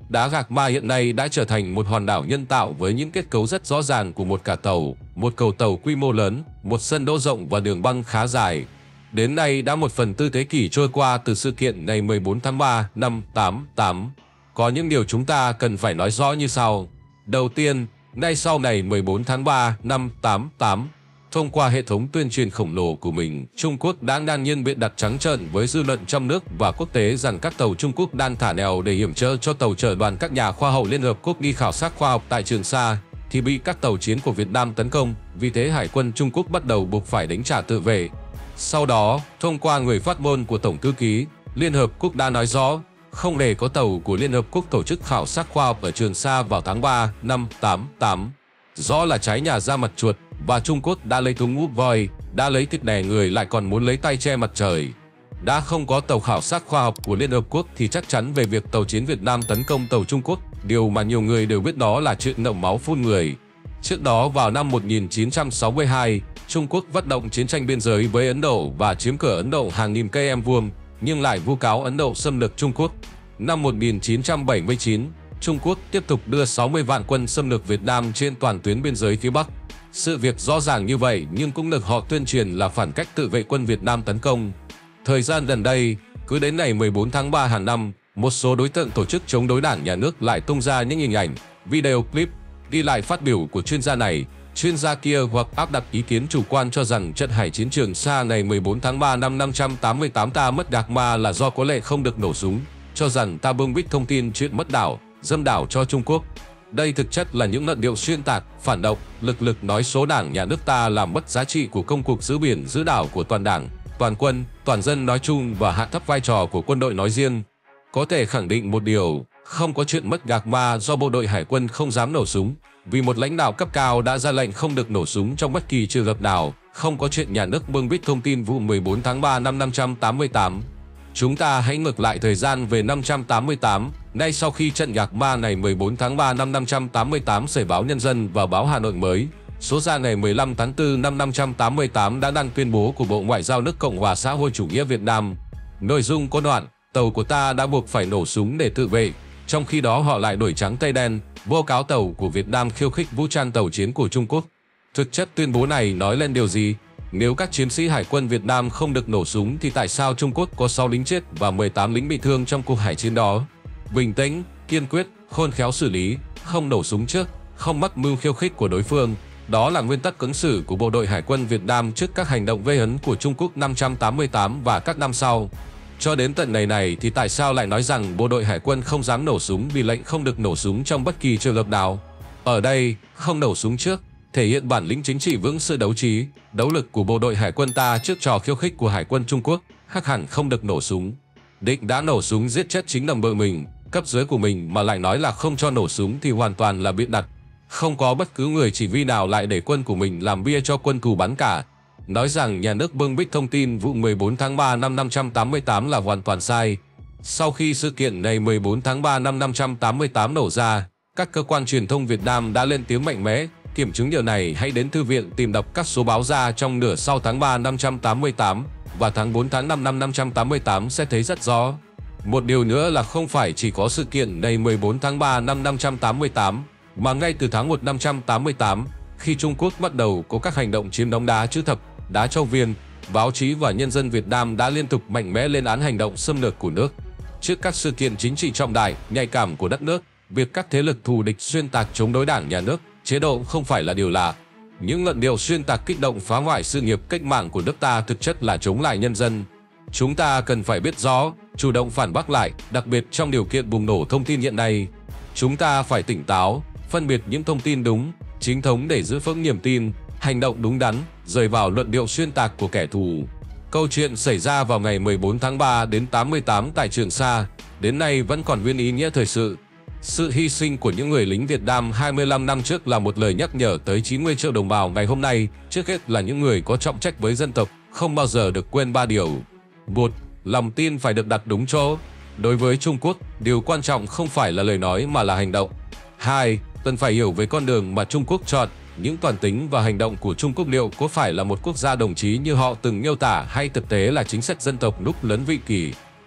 Đá Gạc Ma hiện nay đã trở thành một hòn đảo nhân tạo với những kết cấu rất rõ ràng của một cả tàu, một cầu tàu quy mô lớn, một sân đỗ rộng và đường băng khá dài. Đến nay đã một phần tư thế kỷ trôi qua từ sự kiện ngày mười bốn tháng ba năm tám tám. Có những điều chúng ta cần phải nói rõ như sau. Đầu tiên, ngay sau ngày mười bốn tháng ba năm tám tám, thông qua hệ thống tuyên truyền khổng lồ của mình, Trung Quốc đã ngang nhiên biện đặt trắng trợn với dư luận trong nước và quốc tế rằng các tàu Trung Quốc đang thả nèo để hiểm trở cho tàu chở đoàn các nhà khoa học Liên Hợp Quốc đi khảo sát khoa học tại Trường Sa, thì bị các tàu chiến của Việt Nam tấn công, vì thế Hải quân Trung Quốc bắt đầu buộc phải đánh trả tự vệ. Sau đó, thông qua người phát ngôn của Tổng thư ký, Liên Hợp Quốc đã nói rõ, không để có tàu của Liên Hợp Quốc tổ chức khảo sát khoa học ở Trường Sa vào tháng ba năm tám tám. Rõ là trái nhà ra mặt chuột, và Trung Quốc đã lấy thúng úp voi, đã lấy thịt đè người lại còn muốn lấy tay che mặt trời. Đã không có tàu khảo sát khoa học của Liên Hợp Quốc thì chắc chắn về việc tàu chiến Việt Nam tấn công tàu Trung Quốc, điều mà nhiều người đều biết đó là chuyện nợ máu phun người. Trước đó vào năm một nghìn chín trăm sáu mươi hai, Trung Quốc phát động chiến tranh biên giới với Ấn Độ và chiếm cửa Ấn Độ hàng nghìn cây em vuông, nhưng lại vu cáo Ấn Độ xâm lược Trung Quốc. Năm một nghìn chín trăm bảy mươi chín, Trung Quốc tiếp tục đưa sáu mươi vạn quân xâm lược Việt Nam trên toàn tuyến biên giới phía Bắc. Sự việc rõ ràng như vậy nhưng cũng được họ tuyên truyền là phản cách tự vệ quân Việt Nam tấn công. Thời gian gần đây, cứ đến ngày mười bốn tháng ba hàng năm, một số đối tượng tổ chức chống đối Đảng nhà nước lại tung ra những hình ảnh, video clip, ghi lại phát biểu của chuyên gia này, chuyên gia kia hoặc áp đặt ý kiến chủ quan cho rằng trận hải chiến Trường Sa ngày mười bốn tháng ba năm năm trăm tám mươi tám ta mất Gạc Ma là do có lẽ không được nổ súng, cho rằng ta bưng bít thông tin chuyện mất đảo, dâm đảo cho Trung Quốc. Đây thực chất là những luận điệu xuyên tạc, phản động, lực lực nói số Đảng nhà nước ta làm mất giá trị của công cuộc giữ biển giữ đảo của toàn Đảng, toàn quân, toàn dân nói chung và hạ thấp vai trò của quân đội nói riêng. Có thể khẳng định một điều, không có chuyện mất Gạc Ma do bộ đội hải quân không dám nổ súng, vì một lãnh đạo cấp cao đã ra lệnh không được nổ súng trong bất kỳ trường hợp nào, không có chuyện nhà nước bưng bít thông tin vụ mười bốn tháng ba năm năm trăm tám mươi tám. Chúng ta hãy ngược lại thời gian về năm trăm tám mươi tám, ngay sau khi trận Gạc Ma ngày mười bốn tháng ba năm năm trăm tám mươi tám xảy báo Nhân dân và báo Hà Nội mới. Số ra ngày mười lăm tháng tư năm năm trăm tám mươi tám đã đăng tuyên bố của Bộ Ngoại giao nước Cộng hòa xã hội chủ nghĩa Việt Nam. Nội dung có đoạn, tàu của ta đã buộc phải nổ súng để tự vệ, trong khi đó họ lại đổi trắng tay đen, vô cáo tàu của Việt Nam khiêu khích vũ trang tàu chiến của Trung Quốc. Thực chất tuyên bố này nói lên điều gì? Nếu các chiến sĩ Hải quân Việt Nam không được nổ súng thì tại sao Trung Quốc có sáu lính chết và mười tám lính bị thương trong cuộc hải chiến đó? Bình tĩnh, kiên quyết, khôn khéo xử lý, không nổ súng trước, không mắc mưu khiêu khích của đối phương. Đó là nguyên tắc ứng xử của Bộ đội Hải quân Việt Nam trước các hành động vây hấn của Trung Quốc năm trăm tám mươi tám và các năm sau. Cho đến tận ngày này thì tại sao lại nói rằng Bộ đội Hải quân không dám nổ súng vì lệnh không được nổ súng trong bất kỳ trường hợp nào? Ở đây, không nổ súng trước thể hiện bản lĩnh chính trị vững sự đấu trí, đấu lực của bộ đội Hải quân ta trước trò khiêu khích của Hải quân Trung Quốc, khác hẳn không được nổ súng. Định đã nổ súng giết chết chính đồng đội mình, cấp dưới của mình mà lại nói là không cho nổ súng thì hoàn toàn là bịa đặt. Không có bất cứ người chỉ huy nào lại để quân của mình làm bia cho quân thù bắn cả. Nói rằng nhà nước bưng bít thông tin vụ mười bốn tháng ba năm năm trăm tám mươi tám là hoàn toàn sai. Sau khi sự kiện ngày mười bốn tháng ba năm năm trăm tám mươi tám nổ ra, các cơ quan truyền thông Việt Nam đã lên tiếng mạnh mẽ. Kiểm chứng điều này hãy đến thư viện tìm đọc các số báo ra trong nửa sau tháng ba năm năm trăm tám mươi tám và tháng bốn tháng năm năm năm trăm tám mươi tám sẽ thấy rất rõ. Một điều nữa là không phải chỉ có sự kiện ngày mười bốn tháng ba năm năm trăm tám mươi tám, mà ngay từ tháng một năm trăm tám mươi tám, khi Trung Quốc bắt đầu có các hành động chiếm đóng đá chữ thập, đá Châu Viên, báo chí và nhân dân Việt Nam đã liên tục mạnh mẽ lên án hành động xâm lược của nước. Trước các sự kiện chính trị trọng đại, nhạy cảm của đất nước, việc các thế lực thù địch xuyên tạc chống đối Đảng, nhà nước, chế độ không phải là điều lạ. Những luận điệu xuyên tạc kích động phá hoại sự nghiệp cách mạng của nước ta thực chất là chống lại nhân dân. Chúng ta cần phải biết rõ, chủ động phản bác lại, đặc biệt trong điều kiện bùng nổ thông tin hiện nay. Chúng ta phải tỉnh táo, phân biệt những thông tin đúng, chính thống để giữ vững niềm tin, hành động đúng đắn, rời vào luận điệu xuyên tạc của kẻ thù. Câu chuyện xảy ra vào ngày mười bốn tháng ba đến tám mươi tám tại Trường Sa, đến nay vẫn còn nguyên ý nghĩa thời sự. Sự hy sinh của những người lính Việt Nam hai mươi lăm năm trước là một lời nhắc nhở tới chín mươi triệu đồng bào ngày hôm nay, trước hết là những người có trọng trách với dân tộc, không bao giờ được quên ba điều. Một, lòng tin phải được đặt đúng chỗ. Đối với Trung Quốc, điều quan trọng không phải là lời nói mà là hành động. Hai, cần phải hiểu về con đường mà Trung Quốc chọn, những toàn tính và hành động của Trung Quốc liệu có phải là một quốc gia đồng chí như họ từng miêu tả hay thực tế là chính sách dân tộc lúc lớn vị kỷ.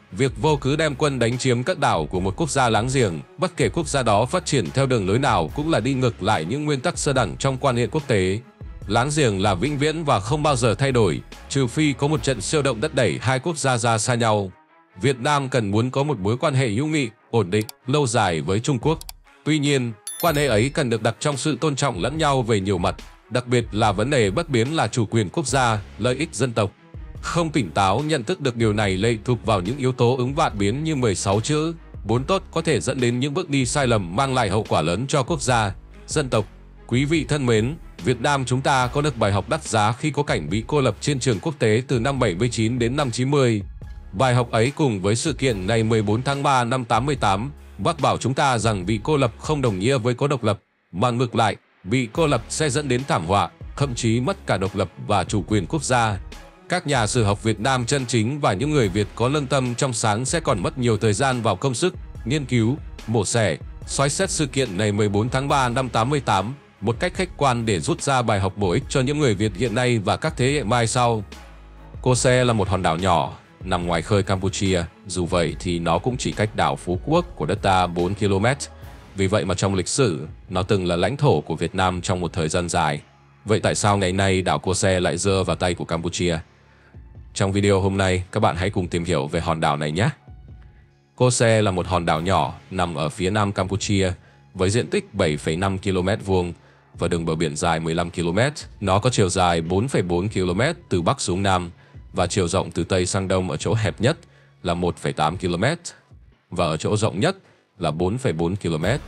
Việc vô cứ đem quân đánh chiếm các đảo của một quốc gia láng giềng, bất kể quốc gia đó phát triển theo đường lối nào, cũng là đi ngược lại những nguyên tắc sơ đẳng trong quan hệ quốc tế. Láng giềng là vĩnh viễn và không bao giờ thay đổi, trừ phi có một trận siêu động đất đẩy hai quốc gia ra xa nhau. Việt Nam cần muốn có một mối quan hệ hữu nghị, ổn định, lâu dài với Trung Quốc. Tuy nhiên, quan hệ ấy cần được đặt trong sự tôn trọng lẫn nhau về nhiều mặt, đặc biệt là vấn đề bất biến là chủ quyền quốc gia, lợi ích dân tộc. Không tỉnh táo nhận thức được điều này lệ thuộc vào những yếu tố ứng vạn biến như mười sáu chữ, bốn tốt có thể dẫn đến những bước đi sai lầm mang lại hậu quả lớn cho quốc gia, dân tộc. Quý vị thân mến, Việt Nam chúng ta có được bài học đắt giá khi có cảnh bị cô lập trên trường quốc tế từ năm bảy mươi chín đến năm chín mươi. Bài học ấy cùng với sự kiện ngày mười bốn tháng ba năm tám mươi tám, bác bảo chúng ta rằng bị cô lập không đồng nghĩa với có độc lập, mà ngược lại, bị cô lập sẽ dẫn đến thảm họa, thậm chí mất cả độc lập và chủ quyền quốc gia. Các nhà sử học Việt Nam chân chính và những người Việt có lương tâm trong sáng sẽ còn mất nhiều thời gian vào công sức, nghiên cứu, mổ xẻ, soi xét sự kiện ngày mười bốn tháng ba năm tám mươi tám một cách khách quan để rút ra bài học bổ ích cho những người Việt hiện nay và các thế hệ mai sau. Cô Se là một hòn đảo nhỏ, nằm ngoài khơi Campuchia, dù vậy thì nó cũng chỉ cách đảo Phú Quốc của đất ta bốn ki lô mét. Vì vậy mà trong lịch sử, nó từng là lãnh thổ của Việt Nam trong một thời gian dài. Vậy tại sao ngày nay đảo Cô Se lại rơi vào tay của Campuchia? Trong video hôm nay, các bạn hãy cùng tìm hiểu về hòn đảo này nhé! Cô Se là một hòn đảo nhỏ nằm ở phía nam Campuchia với diện tích bảy phẩy năm ki lô mét vuông và đường bờ biển dài mười lăm ki lô mét. Nó có chiều dài bốn phẩy bốn ki lô mét từ bắc xuống nam và chiều rộng từ tây sang đông ở chỗ hẹp nhất là một phẩy tám ki lô mét và ở chỗ rộng nhất là bốn phẩy bốn ki lô mét.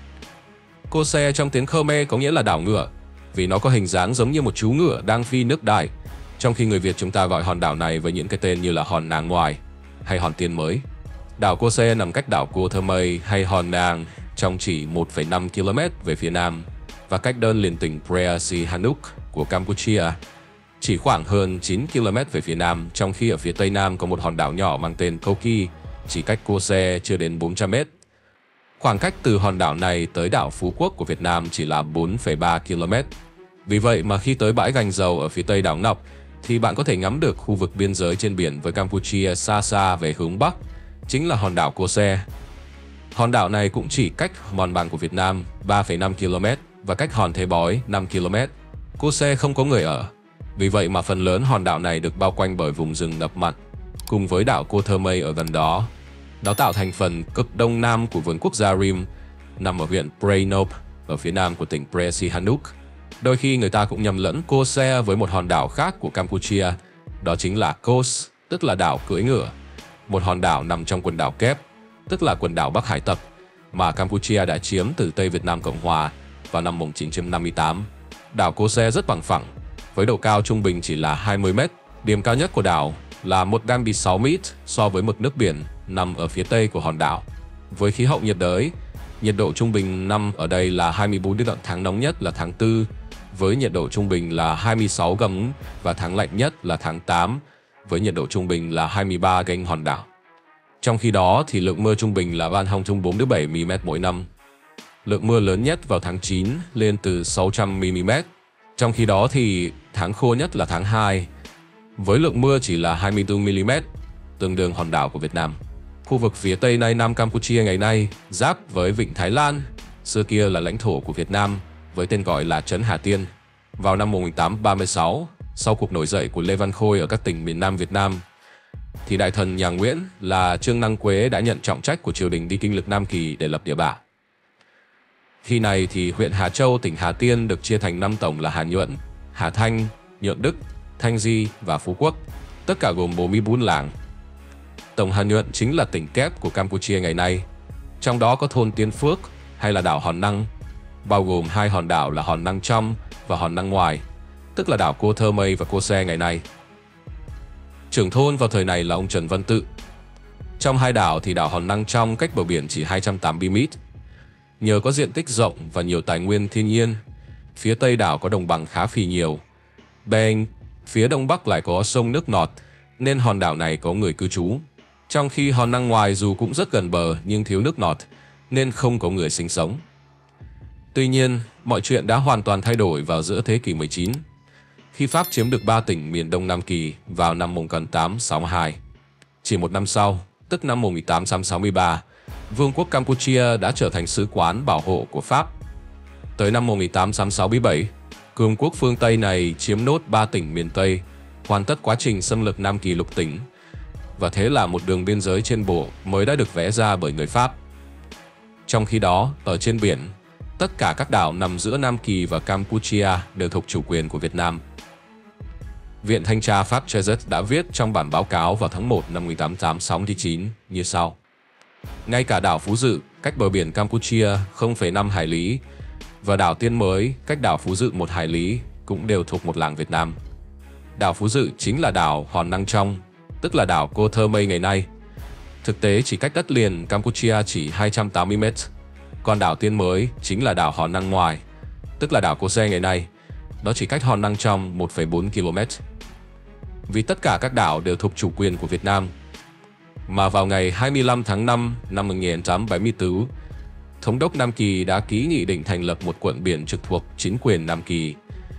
Cô Se trong tiếng Khmer có nghĩa là đảo ngựa vì nó có hình dáng giống như một chú ngựa đang phi nước đại, trong khi người Việt chúng ta gọi hòn đảo này với những cái tên như là hòn Nàng Ngoài hay hòn Tiên Mới. Đảo Cô Se nằm cách đảo Koh Tha Mây hay hòn Nàng trong chỉ một phẩy năm ki lô mét về phía nam và cách đơn liền tỉnh Prea Sihanouk của Campuchia chỉ khoảng hơn chín ki lô mét về phía nam, trong khi ở phía tây nam có một hòn đảo nhỏ mang tên Koki chỉ cách Cô Se chưa đến bốn trăm mét. Khoảng cách từ hòn đảo này tới đảo Phú Quốc của Việt Nam chỉ là bốn phẩy ba ki lô mét. Vì vậy mà khi tới bãi Gành Dầu ở phía tây đảo Ngọc thì bạn có thể ngắm được khu vực biên giới trên biển với Campuchia xa xa về hướng bắc, chính là hòn đảo Cô Se. Hòn đảo này cũng chỉ cách Mòn Bằng của Việt Nam ba phẩy năm ki lô mét và cách hòn Thế Bói năm ki lô mét. Cô Se không có người ở, vì vậy mà phần lớn hòn đảo này được bao quanh bởi vùng rừng ngập mặn, cùng với đảo Koh Tha Mây ở gần đó. Nó tạo thành phần cực đông nam của vườn quốc gia Rim, nằm ở huyện Prey Nop, ở phía nam của tỉnh Prea Sihanouk. Đôi khi người ta cũng nhầm lẫn Cô Se với một hòn đảo khác của Campuchia, đó chính là Kos, tức là đảo cưỡi ngựa, một hòn đảo nằm trong quần đảo Kép, tức là quần đảo Bắc Hải Tập, mà Campuchia đã chiếm từ Tây Việt Nam Cộng Hòa vào năm một nghìn chín trăm năm mươi tám. Đảo Cô Se rất bằng phẳng, với độ cao trung bình chỉ là hai mươi mét. Điểm cao nhất của đảo là một trăm mười sáu mét so với mực nước biển, nằm ở phía tây của hòn đảo. Với khí hậu nhiệt đới, nhiệt độ trung bình năm ở đây là hai mươi bốn độ, tháng nóng nhất là tháng tư, với nhiệt độ trung bình là hai mươi sáu gầm và tháng lạnh nhất là tháng tám, với nhiệt độ trung bình là hai mươi ba gành hòn đảo. Trong khi đó thì lượng mưa trung bình là van hong chung bốn đến bảy mi li mét mỗi năm. Lượng mưa lớn nhất vào tháng chín lên từ sáu trăm mi li mét. Trong khi đó thì tháng khô nhất là tháng hai, với lượng mưa chỉ là hai mươi tư mi li mét, tương đương hòn đảo của Việt Nam. Khu vực phía tây Nam Nam Campuchia ngày nay giáp với vịnh Thái Lan, xưa kia là lãnh thổ của Việt Nam với tên gọi là Trấn Hà Tiên. Vào năm một nghìn tám trăm ba mươi sáu, sau cuộc nổi dậy của Lê Văn Khôi ở các tỉnh miền Nam Việt Nam, thì đại thần nhà Nguyễn là Trương Năng Quế đã nhận trọng trách của triều đình đi kinh lực Nam Kỳ để lập địa bả. Khi này thì huyện Hà Châu, tỉnh Hà Tiên được chia thành năm tổng là Hà Nhuận, Hà Thanh, Nhượng Đức, Thanh Di và Phú Quốc, tất cả gồm bốn mươi bốn làng. Tổng Hà Nhuận chính là tỉnh kép của Campuchia ngày nay, trong đó có thôn Tiên Phước hay là đảo Hòn Năng, bao gồm hai hòn đảo là hòn Năng Trong và hòn Năng Ngoài, tức là đảo Koh Tha Mây và Cô Se ngày nay. Trưởng thôn vào thời này là ông Trần Văn Tự. Trong hai đảo thì đảo Hòn Năng Trong cách bờ biển chỉ hai trăm tám mươi mét. Nhờ có diện tích rộng và nhiều tài nguyên thiên nhiên, phía tây đảo có đồng bằng khá phì nhiều. Bên phía đông bắc lại có sông nước ngọt, nên hòn đảo này có người cư trú. Trong khi hòn Năng Ngoài dù cũng rất gần bờ nhưng thiếu nước ngọt, nên không có người sinh sống. Tuy nhiên, mọi chuyện đã hoàn toàn thay đổi vào giữa thế kỷ mười chín, khi Pháp chiếm được ba tỉnh miền Đông Nam Kỳ vào năm một nghìn tám trăm sáu mươi hai. Chỉ một năm sau, tức năm một nghìn tám trăm sáu mươi ba, Vương quốc Campuchia đã trở thành sứ quán bảo hộ của Pháp. Tới năm một nghìn tám trăm sáu mươi bảy, cường quốc phương Tây này chiếm nốt ba tỉnh miền Tây, hoàn tất quá trình xâm lược Nam Kỳ lục tỉnh, và thế là một đường biên giới trên bộ mới đã được vẽ ra bởi người Pháp. Trong khi đó, ở trên biển, tất cả các đảo nằm giữa Nam Kỳ và Campuchia đều thuộc chủ quyền của Việt Nam. Viện Thanh tra Pháp Chezet đã viết trong bản báo cáo vào tháng một năm một nghìn tám trăm sáu mươi chín như sau. Ngay cả đảo Phú Dự, cách bờ biển Campuchia không phẩy năm hải lý, và đảo Tiên Mới, cách đảo Phú Dự một hải lý, cũng đều thuộc một làng Việt Nam. Đảo Phú Dự chính là đảo Hòn Năng Trong, tức là đảo Cô Thơ Mây ngày nay. Thực tế chỉ cách đất liền Campuchia chỉ hai trăm tám mươi mét, còn đảo Tiên Mới chính là đảo Hòn Năng Ngoài, tức là đảo Cô Se ngày nay. Nó chỉ cách Hòn Năng Trong một phẩy bốn ki lô mét. Vì tất cả các đảo đều thuộc chủ quyền của Việt Nam, mà vào ngày hai mươi lăm tháng năm năm một nghìn tám trăm bảy mươi tư, Thống đốc Nam Kỳ đã ký nghị định thành lập một quận biển trực thuộc chính quyền Nam Kỳ,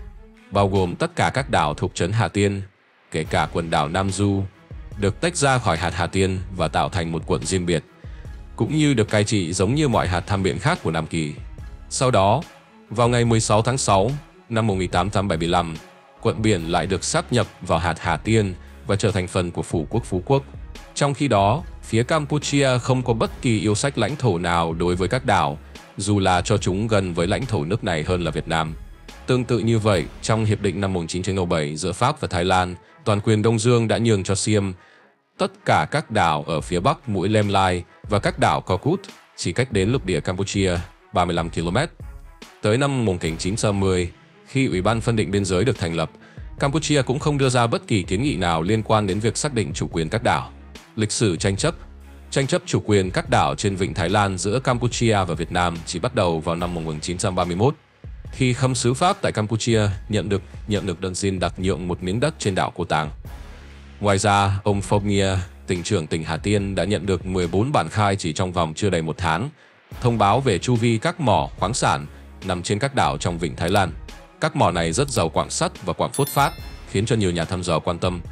bao gồm tất cả các đảo thuộc trấn Hà Tiên, kể cả quần đảo Nam Du, được tách ra khỏi hạt Hà Tiên và tạo thành một quận riêng biệt, cũng như được cai trị giống như mọi hạt tham biện khác của Nam Kỳ. Sau đó, vào ngày mười sáu tháng sáu năm một nghìn tám trăm bảy mươi lăm, quận biển lại được sáp nhập vào hạt Hà Tiên và trở thành phần của Phủ quốc Phú Quốc. Trong khi đó, phía Campuchia không có bất kỳ yêu sách lãnh thổ nào đối với các đảo, dù là cho chúng gần với lãnh thổ nước này hơn là Việt Nam. Tương tự như vậy, trong Hiệp định năm một nghìn chín trăm lẻ bảy giữa Pháp và Thái Lan, toàn quyền Đông Dương đã nhường cho Siem. Tất cả các đảo ở phía bắc mũi Lem Lai và các đảo Korkut chỉ cách đến lục địa Campuchia ba mươi lăm ki lô mét. Tới năm một nghìn chín trăm mười, khi Ủy ban phân định biên giới được thành lập, Campuchia cũng không đưa ra bất kỳ kiến nghị nào liên quan đến việc xác định chủ quyền các đảo. Lịch sử tranh chấp Tranh chấp chủ quyền các đảo trên vịnh Thái Lan giữa Campuchia và Việt Nam chỉ bắt đầu vào năm một nghìn chín trăm ba mươi mốt, khi khâm sứ Pháp tại Campuchia nhận được nhận được đơn xin đặc nhượng một miếng đất trên đảo Cô Tàng. Ngoài ra, ông Fournier, tỉnh trưởng tỉnh Hà Tiên đã nhận được mười bốn bản khai chỉ trong vòng chưa đầy một tháng, thông báo về chu vi các mỏ khoáng sản nằm trên các đảo trong vịnh Thái Lan. Các mỏ này rất giàu quặng sắt và quặng phốt phát, khiến cho nhiều nhà thăm dò quan tâm.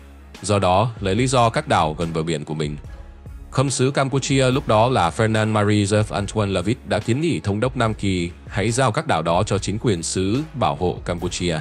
Do đó, lấy lý do các đảo gần bờ biển của mình, khâm sứ Campuchia lúc đó là Fernand Marie Joseph Antoine Lavitte đã kiến nghị Thống đốc Nam Kỳ hãy giao các đảo đó cho chính quyền xứ bảo hộ Campuchia.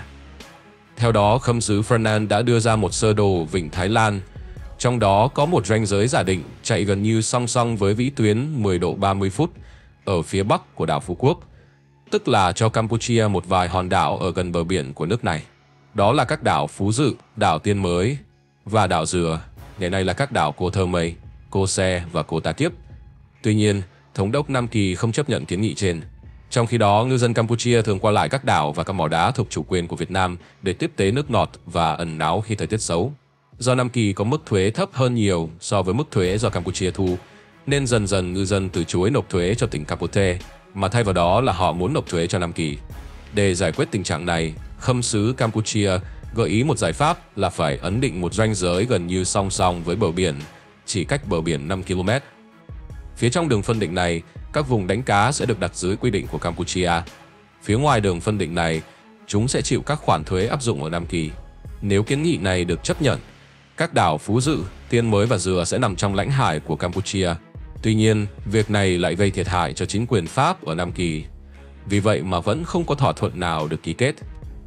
Theo đó, khâm sứ Fernand đã đưa ra một sơ đồ vịnh Thái Lan, trong đó có một ranh giới giả định chạy gần như song song với vĩ tuyến mười độ ba mươi phút ở phía bắc của đảo Phú Quốc, tức là cho Campuchia một vài hòn đảo ở gần bờ biển của nước này. Đó là các đảo Phú Dự, đảo Tiên Mới và đảo Dừa, ngày nay là các đảo Cô Thơ Mây, Cô Se và Cô Ta Kiếp. Tuy nhiên, Thống đốc Nam Kỳ không chấp nhận kiến nghị trên. Trong khi đó, ngư dân Campuchia thường qua lại các đảo và các mỏ đá thuộc chủ quyền của Việt Nam để tiếp tế nước ngọt và ẩn náu khi thời tiết xấu. Do Nam Kỳ có mức thuế thấp hơn nhiều so với mức thuế do Campuchia thu, nên dần dần ngư dân từ chối nộp thuế cho tỉnh Kapote, mà thay vào đó là họ muốn nộp thuế cho Nam Kỳ. Để giải quyết tình trạng này, khâm sứ Campuchia gợi ý một giải pháp là phải ấn định một ranh giới gần như song song với bờ biển, chỉ cách bờ biển năm ki lô mét. Phía trong đường phân định này, các vùng đánh cá sẽ được đặt dưới quy định của Campuchia. Phía ngoài đường phân định này, chúng sẽ chịu các khoản thuế áp dụng ở Nam Kỳ. Nếu kiến nghị này được chấp nhận, các đảo Phú Dự, Tiên Mới và Dừa sẽ nằm trong lãnh hải của Campuchia. Tuy nhiên, việc này lại gây thiệt hại cho chính quyền Pháp ở Nam Kỳ. Vì vậy mà vẫn không có thỏa thuận nào được ký kết.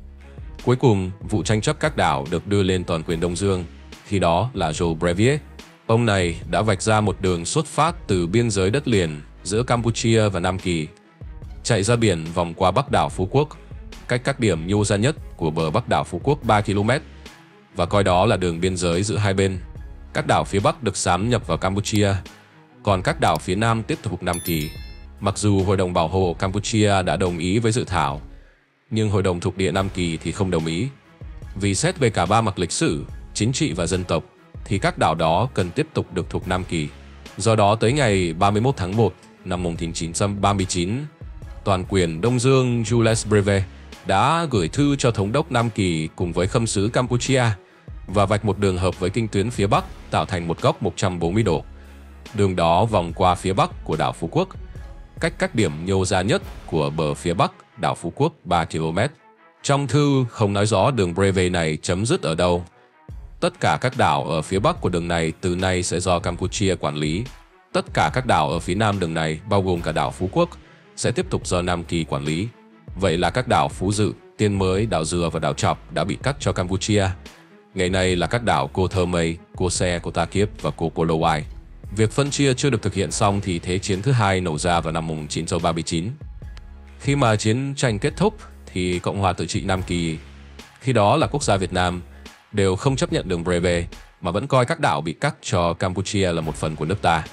Cuối cùng, vụ tranh chấp các đảo được đưa lên toàn quyền Đông Dương, khi đó là Jules Brevier. Ông này đã vạch ra một đường xuất phát từ biên giới đất liền giữa Campuchia và Nam Kỳ, chạy ra biển vòng qua Bắc đảo Phú Quốc, cách các điểm nhô ra nhất của bờ Bắc đảo Phú Quốc ba ki lô mét, và coi đó là đường biên giới giữa hai bên. Các đảo phía Bắc được sáp nhập vào Campuchia, còn các đảo phía Nam tiếp tục Nam Kỳ. Mặc dù Hội đồng Bảo hộ Campuchia đã đồng ý với dự thảo, nhưng Hội đồng thuộc địa Nam Kỳ thì không đồng ý. Vì xét về cả ba mặt lịch sử, chính trị và dân tộc, thì các đảo đó cần tiếp tục được thuộc Nam Kỳ. Do đó tới ngày ba mươi mốt tháng một năm một nghìn chín trăm ba mươi chín, toàn quyền Đông Dương Jules Brevet đã gửi thư cho Thống đốc Nam Kỳ cùng với khâm sứ Campuchia và vạch một đường hợp với kinh tuyến phía Bắc tạo thành một góc một trăm bốn mươi độ. Đường đó vòng qua phía Bắc của đảo Phú Quốc, cách các điểm nhô ra nhất của bờ phía Bắc đảo Phú Quốc ba ki lô mét. Trong thư không nói rõ đường Brevet này chấm dứt ở đâu. Tất cả các đảo ở phía bắc của đường này từ nay sẽ do Campuchia quản lý. Tất cả các đảo ở phía nam đường này, bao gồm cả đảo Phú Quốc, sẽ tiếp tục do Nam Kỳ quản lý. Vậy là các đảo Phú Dự, Tiên Mới, đảo Dừa và đảo Chọc đã bị cắt cho Campuchia. Ngày nay là các đảo Cô Thơ Mây, Cô Se, Cô Ta Kiếp và Cô Polowai. Việc phân chia chưa được thực hiện xong thì Thế chiến thứ hai nổ ra vào năm một nghìn chín trăm ba mươi chín. Khi mà chiến tranh kết thúc thì Cộng hòa Tự trị Nam Kỳ, khi đó là quốc gia Việt Nam, đều không chấp nhận đường Breve mà vẫn coi các đảo bị cắt cho Campuchia là một phần của nước ta.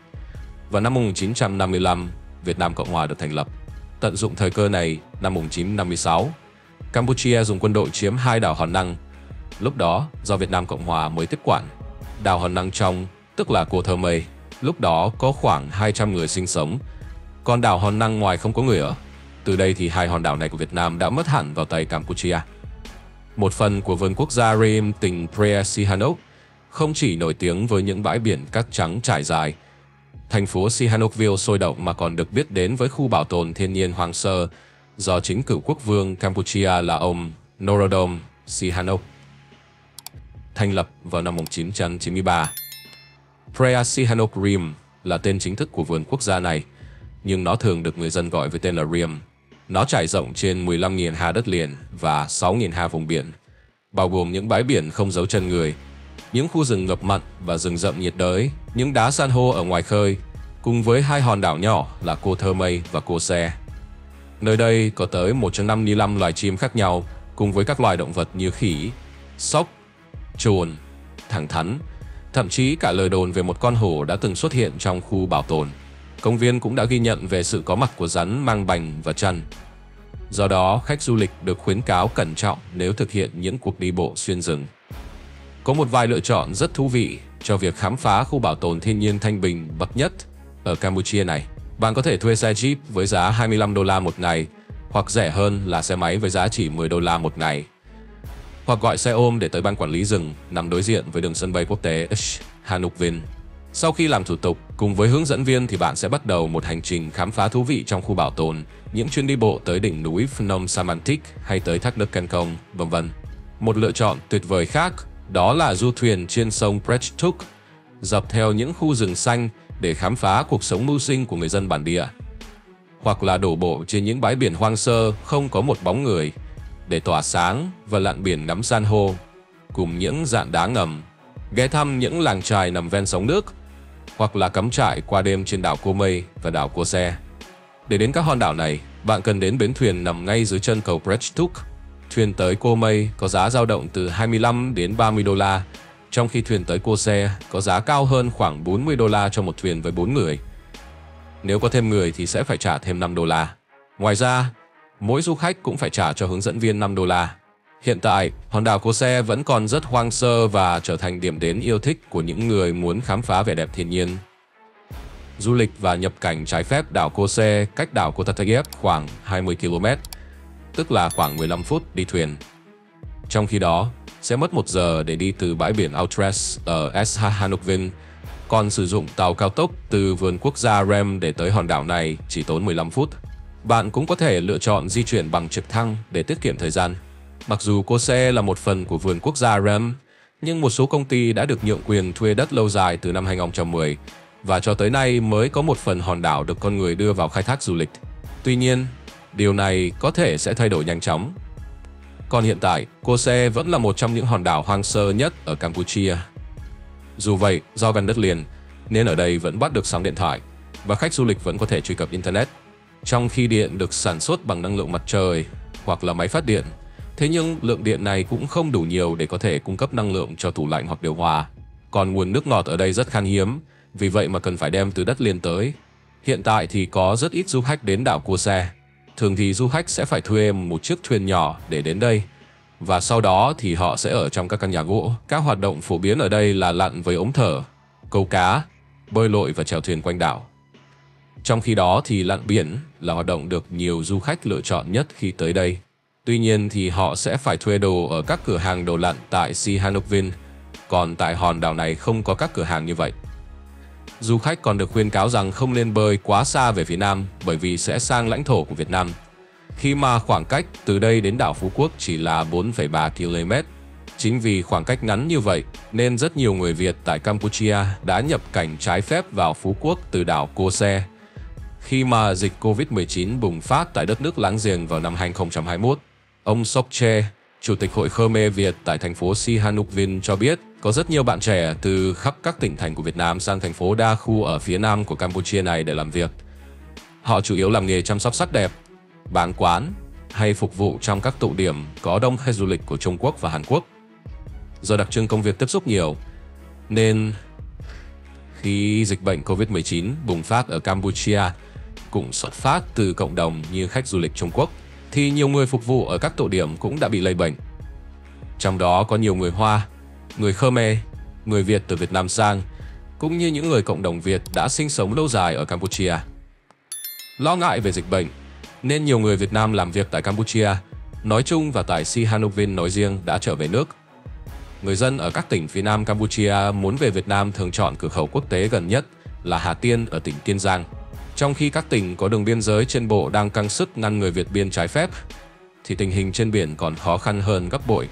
Vào năm một nghìn chín trăm năm mươi lăm, Việt Nam Cộng hòa được thành lập. Tận dụng thời cơ này, năm một nghìn chín trăm năm mươi sáu, Campuchia dùng quân đội chiếm hai đảo Hòn Năng. Lúc đó, do Việt Nam Cộng hòa mới tiếp quản, đảo Hòn Năng trong, tức là Cô Thơ Mây, lúc đó có khoảng hai trăm người sinh sống, còn đảo Hòn Năng ngoài không có người ở. Từ đây thì hai hòn đảo này của Việt Nam đã mất hẳn vào tay Campuchia. Một phần của vườn quốc gia Ream tỉnh Prea Sihanouk không chỉ nổi tiếng với những bãi biển cát trắng trải dài, thành phố Sihanoukville sôi động mà còn được biết đến với khu bảo tồn thiên nhiên hoang sơ do chính cựu quốc vương Campuchia là ông Norodom Sihanouk thành lập vào năm một nghìn chín trăm chín mươi ba. Prea Sihanouk Ream là tên chính thức của vườn quốc gia này, nhưng nó thường được người dân gọi với tên là Ream. Nó trải rộng trên mười lăm nghìn ha đất liền và sáu nghìn ha vùng biển, bao gồm những bãi biển không dấu chân người, những khu rừng ngập mặn và rừng rậm nhiệt đới, những đá san hô ở ngoài khơi, cùng với hai hòn đảo nhỏ là Cô Thơ Mây và Cô Se. Nơi đây có tới một trăm năm mươi lăm loài chim khác nhau, cùng với các loài động vật như khỉ, sóc, trồn, thẳng thắn. Thậm chí cả lời đồn về một con hổ đã từng xuất hiện trong khu bảo tồn. Công viên cũng đã ghi nhận về sự có mặt của rắn mang bành và chăn. Do đó, khách du lịch được khuyến cáo cẩn trọng nếu thực hiện những cuộc đi bộ xuyên rừng. Có một vài lựa chọn rất thú vị cho việc khám phá khu bảo tồn thiên nhiên thanh bình bậc nhất ở Campuchia này. Bạn có thể thuê xe Jeep với giá hai mươi lăm đô la một ngày, hoặc rẻ hơn là xe máy với giá chỉ mười đô la một ngày. Hoặc gọi xe ôm để tới ban quản lý rừng nằm đối diện với đường sân bay quốc tế Sihanoukville. Sau khi làm thủ tục, cùng với hướng dẫn viên thì bạn sẽ bắt đầu một hành trình khám phá thú vị trong khu bảo tồn, những chuyến đi bộ tới đỉnh núi Phnom Samantik hay tới thác nước Cancong, vân vân. Một lựa chọn tuyệt vời khác đó là du thuyền trên sông Prech Tuk, dọc theo những khu rừng xanh để khám phá cuộc sống mưu sinh của người dân bản địa. Hoặc là đổ bộ trên những bãi biển hoang sơ không có một bóng người để tỏa sáng và lặn biển ngắm san hô cùng những dạn đá ngầm, ghé thăm những làng chài nằm ven sóng nước, hoặc là cắm trại qua đêm trên đảo Cô Mây và đảo Cô Se. Để đến các hòn đảo này, bạn cần đến bến thuyền nằm ngay dưới chân cầu Prech Tuk. Thuyền tới Cô Mây có giá dao động từ hai mươi lăm đến ba mươi đô la, trong khi thuyền tới Cô Se có giá cao hơn khoảng bốn mươi đô la cho một thuyền với bốn người. Nếu có thêm người thì sẽ phải trả thêm năm đô la. Ngoài ra, mỗi du khách cũng phải trả cho hướng dẫn viên năm đô la. Hiện tại, hòn đảo Cô Se vẫn còn rất hoang sơ và trở thành điểm đến yêu thích của những người muốn khám phá vẻ đẹp thiên nhiên. Du lịch và nhập cảnh trái phép đảo Cô Se cách đảo Cô Ta Kiếp khoảng hai mươi ki lô mét, tức là khoảng mười lăm phút đi thuyền. Trong khi đó, sẽ mất một giờ để đi từ bãi biển Outres ở Sihanoukville, còn sử dụng tàu cao tốc từ vườn quốc gia Ream để tới hòn đảo này chỉ tốn mười lăm phút. Bạn cũng có thể lựa chọn di chuyển bằng trực thăng để tiết kiệm thời gian. Mặc dù Cô Se là một phần của vườn quốc gia Ream, nhưng một số công ty đã được nhượng quyền thuê đất lâu dài từ năm hai nghìn không trăm mười và cho tới nay mới có một phần hòn đảo được con người đưa vào khai thác du lịch. Tuy nhiên, điều này có thể sẽ thay đổi nhanh chóng. Còn hiện tại, Cô Se vẫn là một trong những hòn đảo hoang sơ nhất ở Campuchia. Dù vậy, do gần đất liền, nên ở đây vẫn bắt được sóng điện thoại và khách du lịch vẫn có thể truy cập Internet. Trong khi điện được sản xuất bằng năng lượng mặt trời hoặc là máy phát điện, thế nhưng lượng điện này cũng không đủ nhiều để có thể cung cấp năng lượng cho tủ lạnh hoặc điều hòa. Còn nguồn nước ngọt ở đây rất khan hiếm, vì vậy mà cần phải đem từ đất liền tới. Hiện tại thì có rất ít du khách đến đảo Cô Se. Thường thì du khách sẽ phải thuê một chiếc thuyền nhỏ để đến đây, và sau đó thì họ sẽ ở trong các căn nhà gỗ. Các hoạt động phổ biến ở đây là lặn với ống thở, câu cá, bơi lội và chèo thuyền quanh đảo. Trong khi đó thì lặn biển là hoạt động được nhiều du khách lựa chọn nhất khi tới đây. Tuy nhiên thì họ sẽ phải thuê đồ ở các cửa hàng đồ lặn tại Sihanoukville, còn tại hòn đảo này không có các cửa hàng như vậy. Du khách còn được khuyên cáo rằng không nên bơi quá xa về phía nam bởi vì sẽ sang lãnh thổ của Việt Nam, khi mà khoảng cách từ đây đến đảo Phú Quốc chỉ là bốn phẩy ba ki lô mét. Chính vì khoảng cách ngắn như vậy nên rất nhiều người Việt tại Campuchia đã nhập cảnh trái phép vào Phú Quốc từ đảo Cô Se. Khi mà dịch Covid mười chín bùng phát tại đất nước láng giềng vào năm hai nghìn không trăm hai mươi mốt, ông Sokche, Chủ tịch Hội Khmer Việt tại thành phố Sihanoukville cho biết có rất nhiều bạn trẻ từ khắp các tỉnh thành của Việt Nam sang thành phố đa khu ở phía nam của Campuchia này để làm việc. Họ chủ yếu làm nghề chăm sóc sắc đẹp, bán quán hay phục vụ trong các tụ điểm có đông khách du lịch của Trung Quốc và Hàn Quốc. Do đặc trưng công việc tiếp xúc nhiều, nên khi dịch bệnh Covid mười chín bùng phát ở Campuchia cũng xuất phát từ cộng đồng như khách du lịch Trung Quốc, thì nhiều người phục vụ ở các tụ điểm cũng đã bị lây bệnh. Trong đó có nhiều người Hoa, người Khmer, người Việt từ Việt Nam sang, cũng như những người cộng đồng Việt đã sinh sống lâu dài ở Campuchia. Lo ngại về dịch bệnh, nên nhiều người Việt Nam làm việc tại Campuchia nói chung và tại Sihanoukville nói riêng đã trở về nước. Người dân ở các tỉnh phía nam Campuchia muốn về Việt Nam thường chọn cửa khẩu quốc tế gần nhất là Hà Tiên ở tỉnh Kiên Giang. Trong khi các tỉnh có đường biên giới trên bộ đang căng sức ngăn người Việt biên trái phép, thì tình hình trên biển còn khó khăn hơn gấp bội.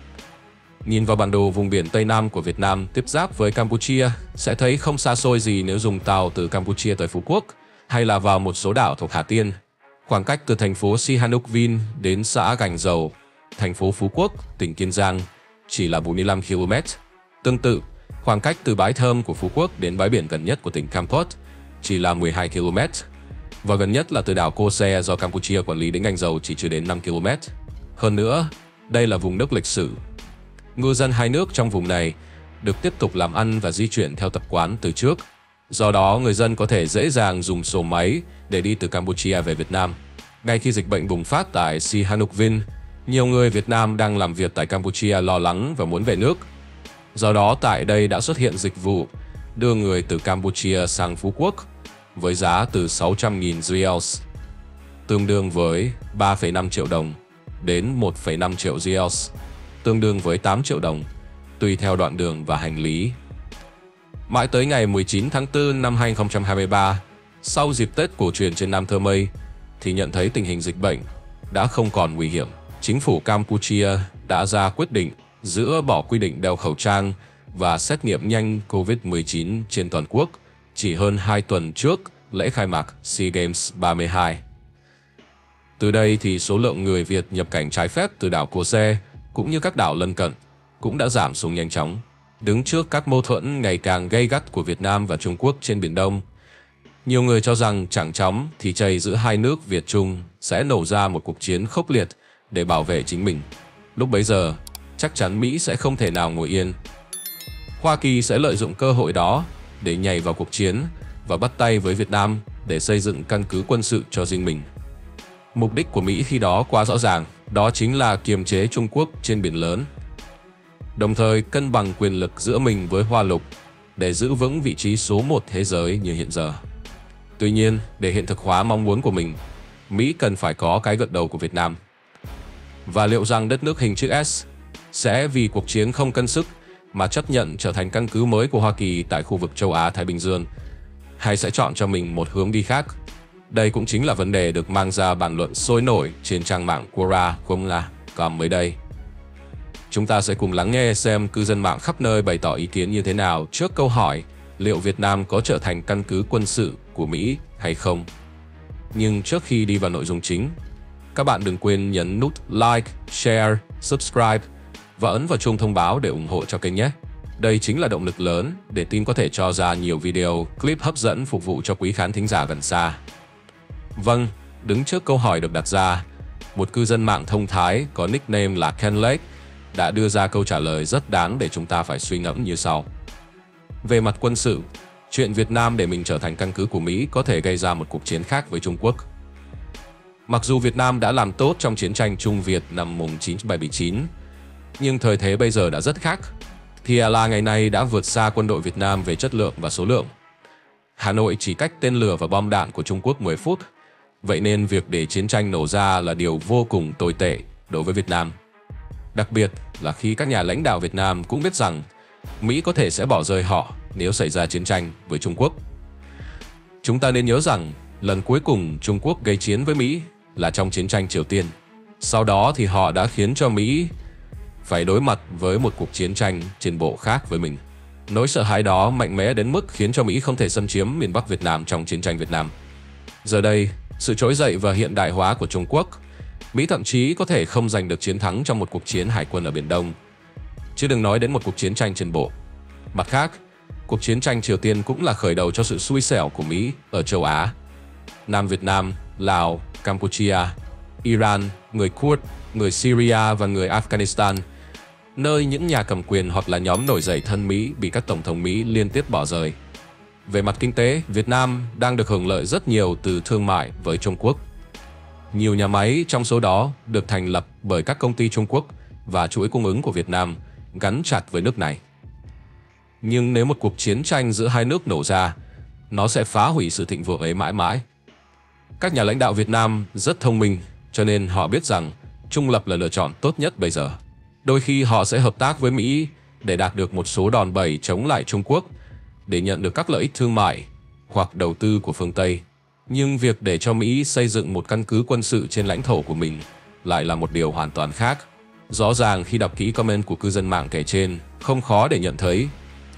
Nhìn vào bản đồ vùng biển Tây Nam của Việt Nam tiếp giáp với Campuchia, sẽ thấy không xa xôi gì nếu dùng tàu từ Campuchia tới Phú Quốc, hay là vào một số đảo thuộc Hà Tiên. Khoảng cách từ thành phố Sihanoukville đến xã Gành Dầu, thành phố Phú Quốc, tỉnh Kiên Giang chỉ là bốn mươi lăm ki lô mét. Tương tự, khoảng cách từ bãi Thơm của Phú Quốc đến bãi biển gần nhất của tỉnh Kampot chỉ là mười hai ki lô mét. Và gần nhất là từ đảo Cô Se do Campuchia quản lý đến Gành Dầu chỉ chưa đến năm ki lô mét. Hơn nữa, đây là vùng nước lịch sử. Ngư dân hai nước trong vùng này được tiếp tục làm ăn và di chuyển theo tập quán từ trước. Do đó, người dân có thể dễ dàng dùng xuồng máy để đi từ Campuchia về Việt Nam. Ngay khi dịch bệnh bùng phát tại Sihanoukville, nhiều người Việt Nam đang làm việc tại Campuchia lo lắng và muốn về nước. Do đó, tại đây đã xuất hiện dịch vụ đưa người từ Campuchia sang Phú Quốc với giá từ sáu trăm nghìn riels, tương đương với ba phẩy năm triệu đồng, đến một phẩy năm triệu riels, tương đương với tám triệu đồng, tùy theo đoạn đường và hành lý. Mãi tới ngày mười chín tháng tư năm hai nghìn không trăm hai mươi ba, sau dịp Tết cổ truyền trên Nam Thơ Mây, thì nhận thấy tình hình dịch bệnh đã không còn nguy hiểm. Chính phủ Campuchia đã ra quyết định dỡ bỏ quy định đeo khẩu trang và xét nghiệm nhanh Covid mười chín trên toàn quốc chỉ hơn hai tuần trước lễ khai mạc SEA Games ba mươi hai. Từ đây thì số lượng người Việt nhập cảnh trái phép từ đảo Cô Se cũng như các đảo lân cận cũng đã giảm xuống nhanh chóng. Đứng trước các mâu thuẫn ngày càng gay gắt của Việt Nam và Trung Quốc trên Biển Đông, nhiều người cho rằng chẳng chóng thì chày giữa hai nước Việt Trung sẽ nổ ra một cuộc chiến khốc liệt để bảo vệ chính mình. Lúc bấy giờ, chắc chắn Mỹ sẽ không thể nào ngồi yên. Hoa Kỳ sẽ lợi dụng cơ hội đó để nhảy vào cuộc chiến và bắt tay với Việt Nam để xây dựng căn cứ quân sự cho riêng mình. Mục đích của Mỹ khi đó quá rõ ràng, đó chính là kiềm chế Trung Quốc trên biển lớn, đồng thời cân bằng quyền lực giữa mình với Hoa Lục để giữ vững vị trí số một thế giới như hiện giờ. Tuy nhiên, để hiện thực hóa mong muốn của mình, Mỹ cần phải có cái gật đầu của Việt Nam. Và liệu rằng đất nước hình chữ S sẽ vì cuộc chiến không cân sức mà chấp nhận trở thành căn cứ mới của Hoa Kỳ tại khu vực châu Á-Thái Bình Dương, hay sẽ chọn cho mình một hướng đi khác? Đây cũng chính là vấn đề được mang ra bàn luận sôi nổi trên trang mạng Quora chấm com mới đây. Chúng ta sẽ cùng lắng nghe xem cư dân mạng khắp nơi bày tỏ ý kiến như thế nào trước câu hỏi liệu Việt Nam có trở thành căn cứ quân sự của Mỹ hay không. Nhưng trước khi đi vào nội dung chính, các bạn đừng quên nhấn nút like, share, subscribe và ấn vào chuông thông báo để ủng hộ cho kênh nhé. Đây chính là động lực lớn để team có thể cho ra nhiều video, clip hấp dẫn phục vụ cho quý khán thính giả gần xa. Vâng, đứng trước câu hỏi được đặt ra, một cư dân mạng thông thái có nickname là Ken Lake đã đưa ra câu trả lời rất đáng để chúng ta phải suy ngẫm như sau. Về mặt quân sự, chuyện Việt Nam để mình trở thành căn cứ của Mỹ có thể gây ra một cuộc chiến khác với Trung Quốc. Mặc dù Việt Nam đã làm tốt trong chiến tranh Trung Việt năm một nghìn chín trăm bảy mươi chín, nhưng thời thế bây giờ đã rất khác. pê lờ a ngày nay đã vượt xa quân đội Việt Nam về chất lượng và số lượng. Hà Nội chỉ cách tên lửa và bom đạn của Trung Quốc mười phút, vậy nên việc để chiến tranh nổ ra là điều vô cùng tồi tệ đối với Việt Nam. Đặc biệt là khi các nhà lãnh đạo Việt Nam cũng biết rằng Mỹ có thể sẽ bỏ rơi họ nếu xảy ra chiến tranh với Trung Quốc. Chúng ta nên nhớ rằng lần cuối cùng Trung Quốc gây chiến với Mỹ là trong chiến tranh Triều Tiên. Sau đó thì họ đã khiến cho Mỹ phải đối mặt với một cuộc chiến tranh trên bộ khác với mình. Nỗi sợ hãi đó mạnh mẽ đến mức khiến cho Mỹ không thể xâm chiếm miền Bắc Việt Nam trong chiến tranh Việt Nam. Giờ đây, sự trỗi dậy và hiện đại hóa của Trung Quốc, Mỹ thậm chí có thể không giành được chiến thắng trong một cuộc chiến hải quân ở Biển Đông, chứ đừng nói đến một cuộc chiến tranh trên bộ. Mặt khác, cuộc chiến tranh Triều Tiên cũng là khởi đầu cho sự xui xẻo của Mỹ ở châu Á. Nam Việt Nam, Lào, Campuchia, Iran, người Kurd, người Syria và người Afghanistan, nơi những nhà cầm quyền hoặc là nhóm nổi dậy thân Mỹ bị các tổng thống Mỹ liên tiếp bỏ rơi. Về mặt kinh tế, Việt Nam đang được hưởng lợi rất nhiều từ thương mại với Trung Quốc. Nhiều nhà máy trong số đó được thành lập bởi các công ty Trung Quốc và chuỗi cung ứng của Việt Nam gắn chặt với nước này. Nhưng nếu một cuộc chiến tranh giữa hai nước nổ ra, nó sẽ phá hủy sự thịnh vượng ấy mãi mãi. Các nhà lãnh đạo Việt Nam rất thông minh, cho nên họ biết rằng trung lập là lựa chọn tốt nhất bây giờ. Đôi khi họ sẽ hợp tác với Mỹ để đạt được một số đòn bẩy chống lại Trung Quốc, để nhận được các lợi ích thương mại hoặc đầu tư của phương Tây. Nhưng việc để cho Mỹ xây dựng một căn cứ quân sự trên lãnh thổ của mình lại là một điều hoàn toàn khác. Rõ ràng khi đọc kỹ comment của cư dân mạng kể trên, không khó để nhận thấy.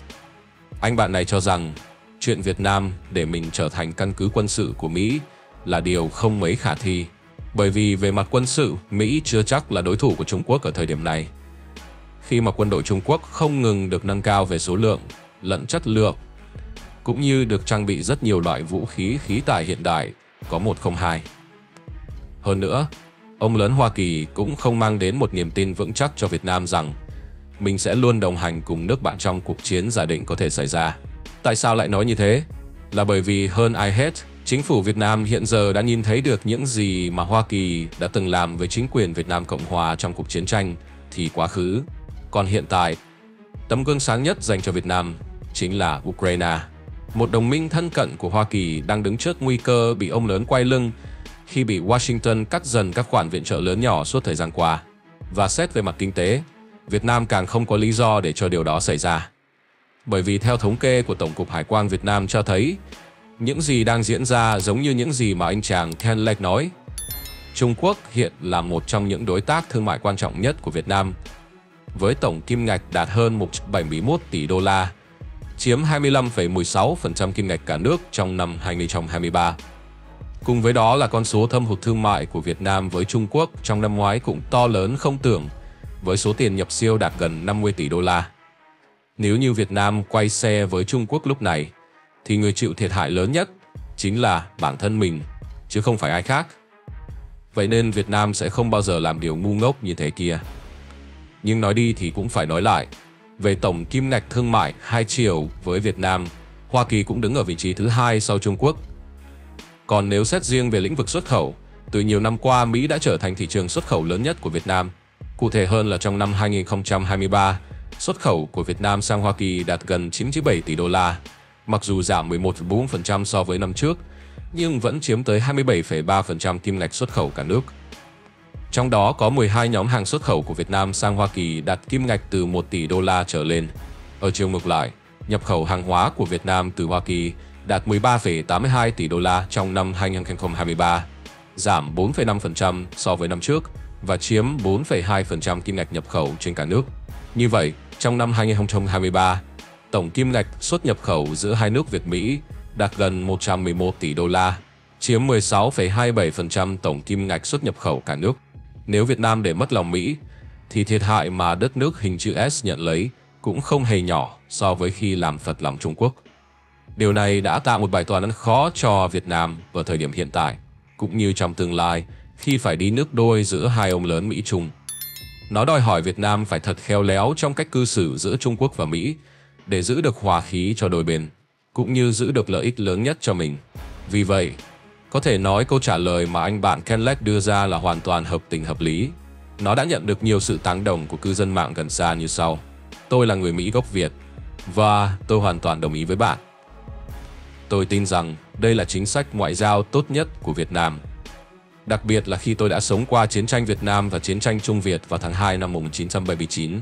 Anh bạn này cho rằng chuyện Việt Nam để mình trở thành căn cứ quân sự của Mỹ là điều không mấy khả thi, bởi vì về mặt quân sự, Mỹ chưa chắc là đối thủ của Trung Quốc ở thời điểm này. Khi mà quân đội Trung Quốc không ngừng được nâng cao về số lượng lẫn chất lượng, cũng như được trang bị rất nhiều loại vũ khí khí tài hiện đại có một không hai. Hơn nữa, ông lớn Hoa Kỳ cũng không mang đến một niềm tin vững chắc cho Việt Nam rằng mình sẽ luôn đồng hành cùng nước bạn trong cuộc chiến giả định có thể xảy ra. Tại sao lại nói như thế? Là bởi vì hơn ai hết, chính phủ Việt Nam hiện giờ đã nhìn thấy được những gì mà Hoa Kỳ đã từng làm với chính quyền Việt Nam Cộng Hòa trong cuộc chiến tranh thì quá khứ. Còn hiện tại, tấm gương sáng nhất dành cho Việt Nam chính là Ukraine. Một đồng minh thân cận của Hoa Kỳ đang đứng trước nguy cơ bị ông lớn quay lưng khi bị Washington cắt dần các khoản viện trợ lớn nhỏ suốt thời gian qua. Và xét về mặt kinh tế, Việt Nam càng không có lý do để cho điều đó xảy ra. Bởi vì theo thống kê của Tổng cục Hải quan Việt Nam cho thấy, những gì đang diễn ra giống như những gì mà anh chàng Ken Lake nói. Trung Quốc hiện là một trong những đối tác thương mại quan trọng nhất của Việt Nam, với tổng kim ngạch đạt hơn một trăm bảy mươi mốt tỷ đô la, chiếm hai mươi lăm phẩy mười sáu phần trăm kim ngạch cả nước trong năm hai nghìn không trăm hai mươi ba. Cùng với đó là con số thâm hụt thương mại của Việt Nam với Trung Quốc trong năm ngoái cũng to lớn không tưởng, với số tiền nhập siêu đạt gần năm mươi tỷ đô la. Nếu như Việt Nam quay xe với Trung Quốc lúc này, thì người chịu thiệt hại lớn nhất chính là bản thân mình, chứ không phải ai khác. Vậy nên Việt Nam sẽ không bao giờ làm điều ngu ngốc như thế kia. Nhưng nói đi thì cũng phải nói lại, về tổng kim ngạch thương mại hai chiều với Việt Nam, Hoa Kỳ cũng đứng ở vị trí thứ hai sau Trung Quốc. Còn nếu xét riêng về lĩnh vực xuất khẩu, từ nhiều năm qua Mỹ đã trở thành thị trường xuất khẩu lớn nhất của Việt Nam. Cụ thể hơn là trong năm hai nghìn không trăm hai mươi ba, xuất khẩu của Việt Nam sang Hoa Kỳ đạt gần chín mươi bảy tỷ đô la, mặc dù giảm mười một phẩy bốn phần trăm so với năm trước, nhưng vẫn chiếm tới hai mươi bảy phẩy ba phần trăm kim ngạch xuất khẩu cả nước. Trong đó có mười hai nhóm hàng xuất khẩu của Việt Nam sang Hoa Kỳ đạt kim ngạch từ một tỷ đô la trở lên. Ở chiều ngược lại, nhập khẩu hàng hóa của Việt Nam từ Hoa Kỳ đạt mười ba phẩy tám mươi hai tỷ đô la trong năm hai nghìn không trăm hai mươi ba, giảm bốn phẩy năm phần trăm so với năm trước và chiếm bốn phẩy hai phần trăm kim ngạch nhập khẩu trên cả nước. Như vậy, trong năm hai nghìn không trăm hai mươi ba, tổng kim ngạch xuất nhập khẩu giữa hai nước Việt-Mỹ đạt gần một trăm mười một tỷ đô la, chiếm mười sáu phẩy hai mươi bảy phần trăm tổng kim ngạch xuất nhập khẩu cả nước. Nếu Việt Nam để mất lòng Mỹ, thì thiệt hại mà đất nước hình chữ S nhận lấy cũng không hề nhỏ so với khi làm phật lòng Trung Quốc. Điều này đã tạo một bài toán rất khó cho Việt Nam vào thời điểm hiện tại, cũng như trong tương lai khi phải đi nước đôi giữa hai ông lớn Mỹ-Trung. Nó đòi hỏi Việt Nam phải thật khéo léo trong cách cư xử giữa Trung Quốc và Mỹ để giữ được hòa khí cho đôi bên, cũng như giữ được lợi ích lớn nhất cho mình. Vì vậy, có thể nói câu trả lời mà anh bạn Ken Lake đưa ra là hoàn toàn hợp tình hợp lý. Nó đã nhận được nhiều sự tán đồng của cư dân mạng gần xa như sau. Tôi là người Mỹ gốc Việt, và tôi hoàn toàn đồng ý với bạn. Tôi tin rằng đây là chính sách ngoại giao tốt nhất của Việt Nam. Đặc biệt là khi tôi đã sống qua chiến tranh Việt Nam và chiến tranh Trung Việt vào tháng hai năm một nghìn chín trăm bảy mươi chín.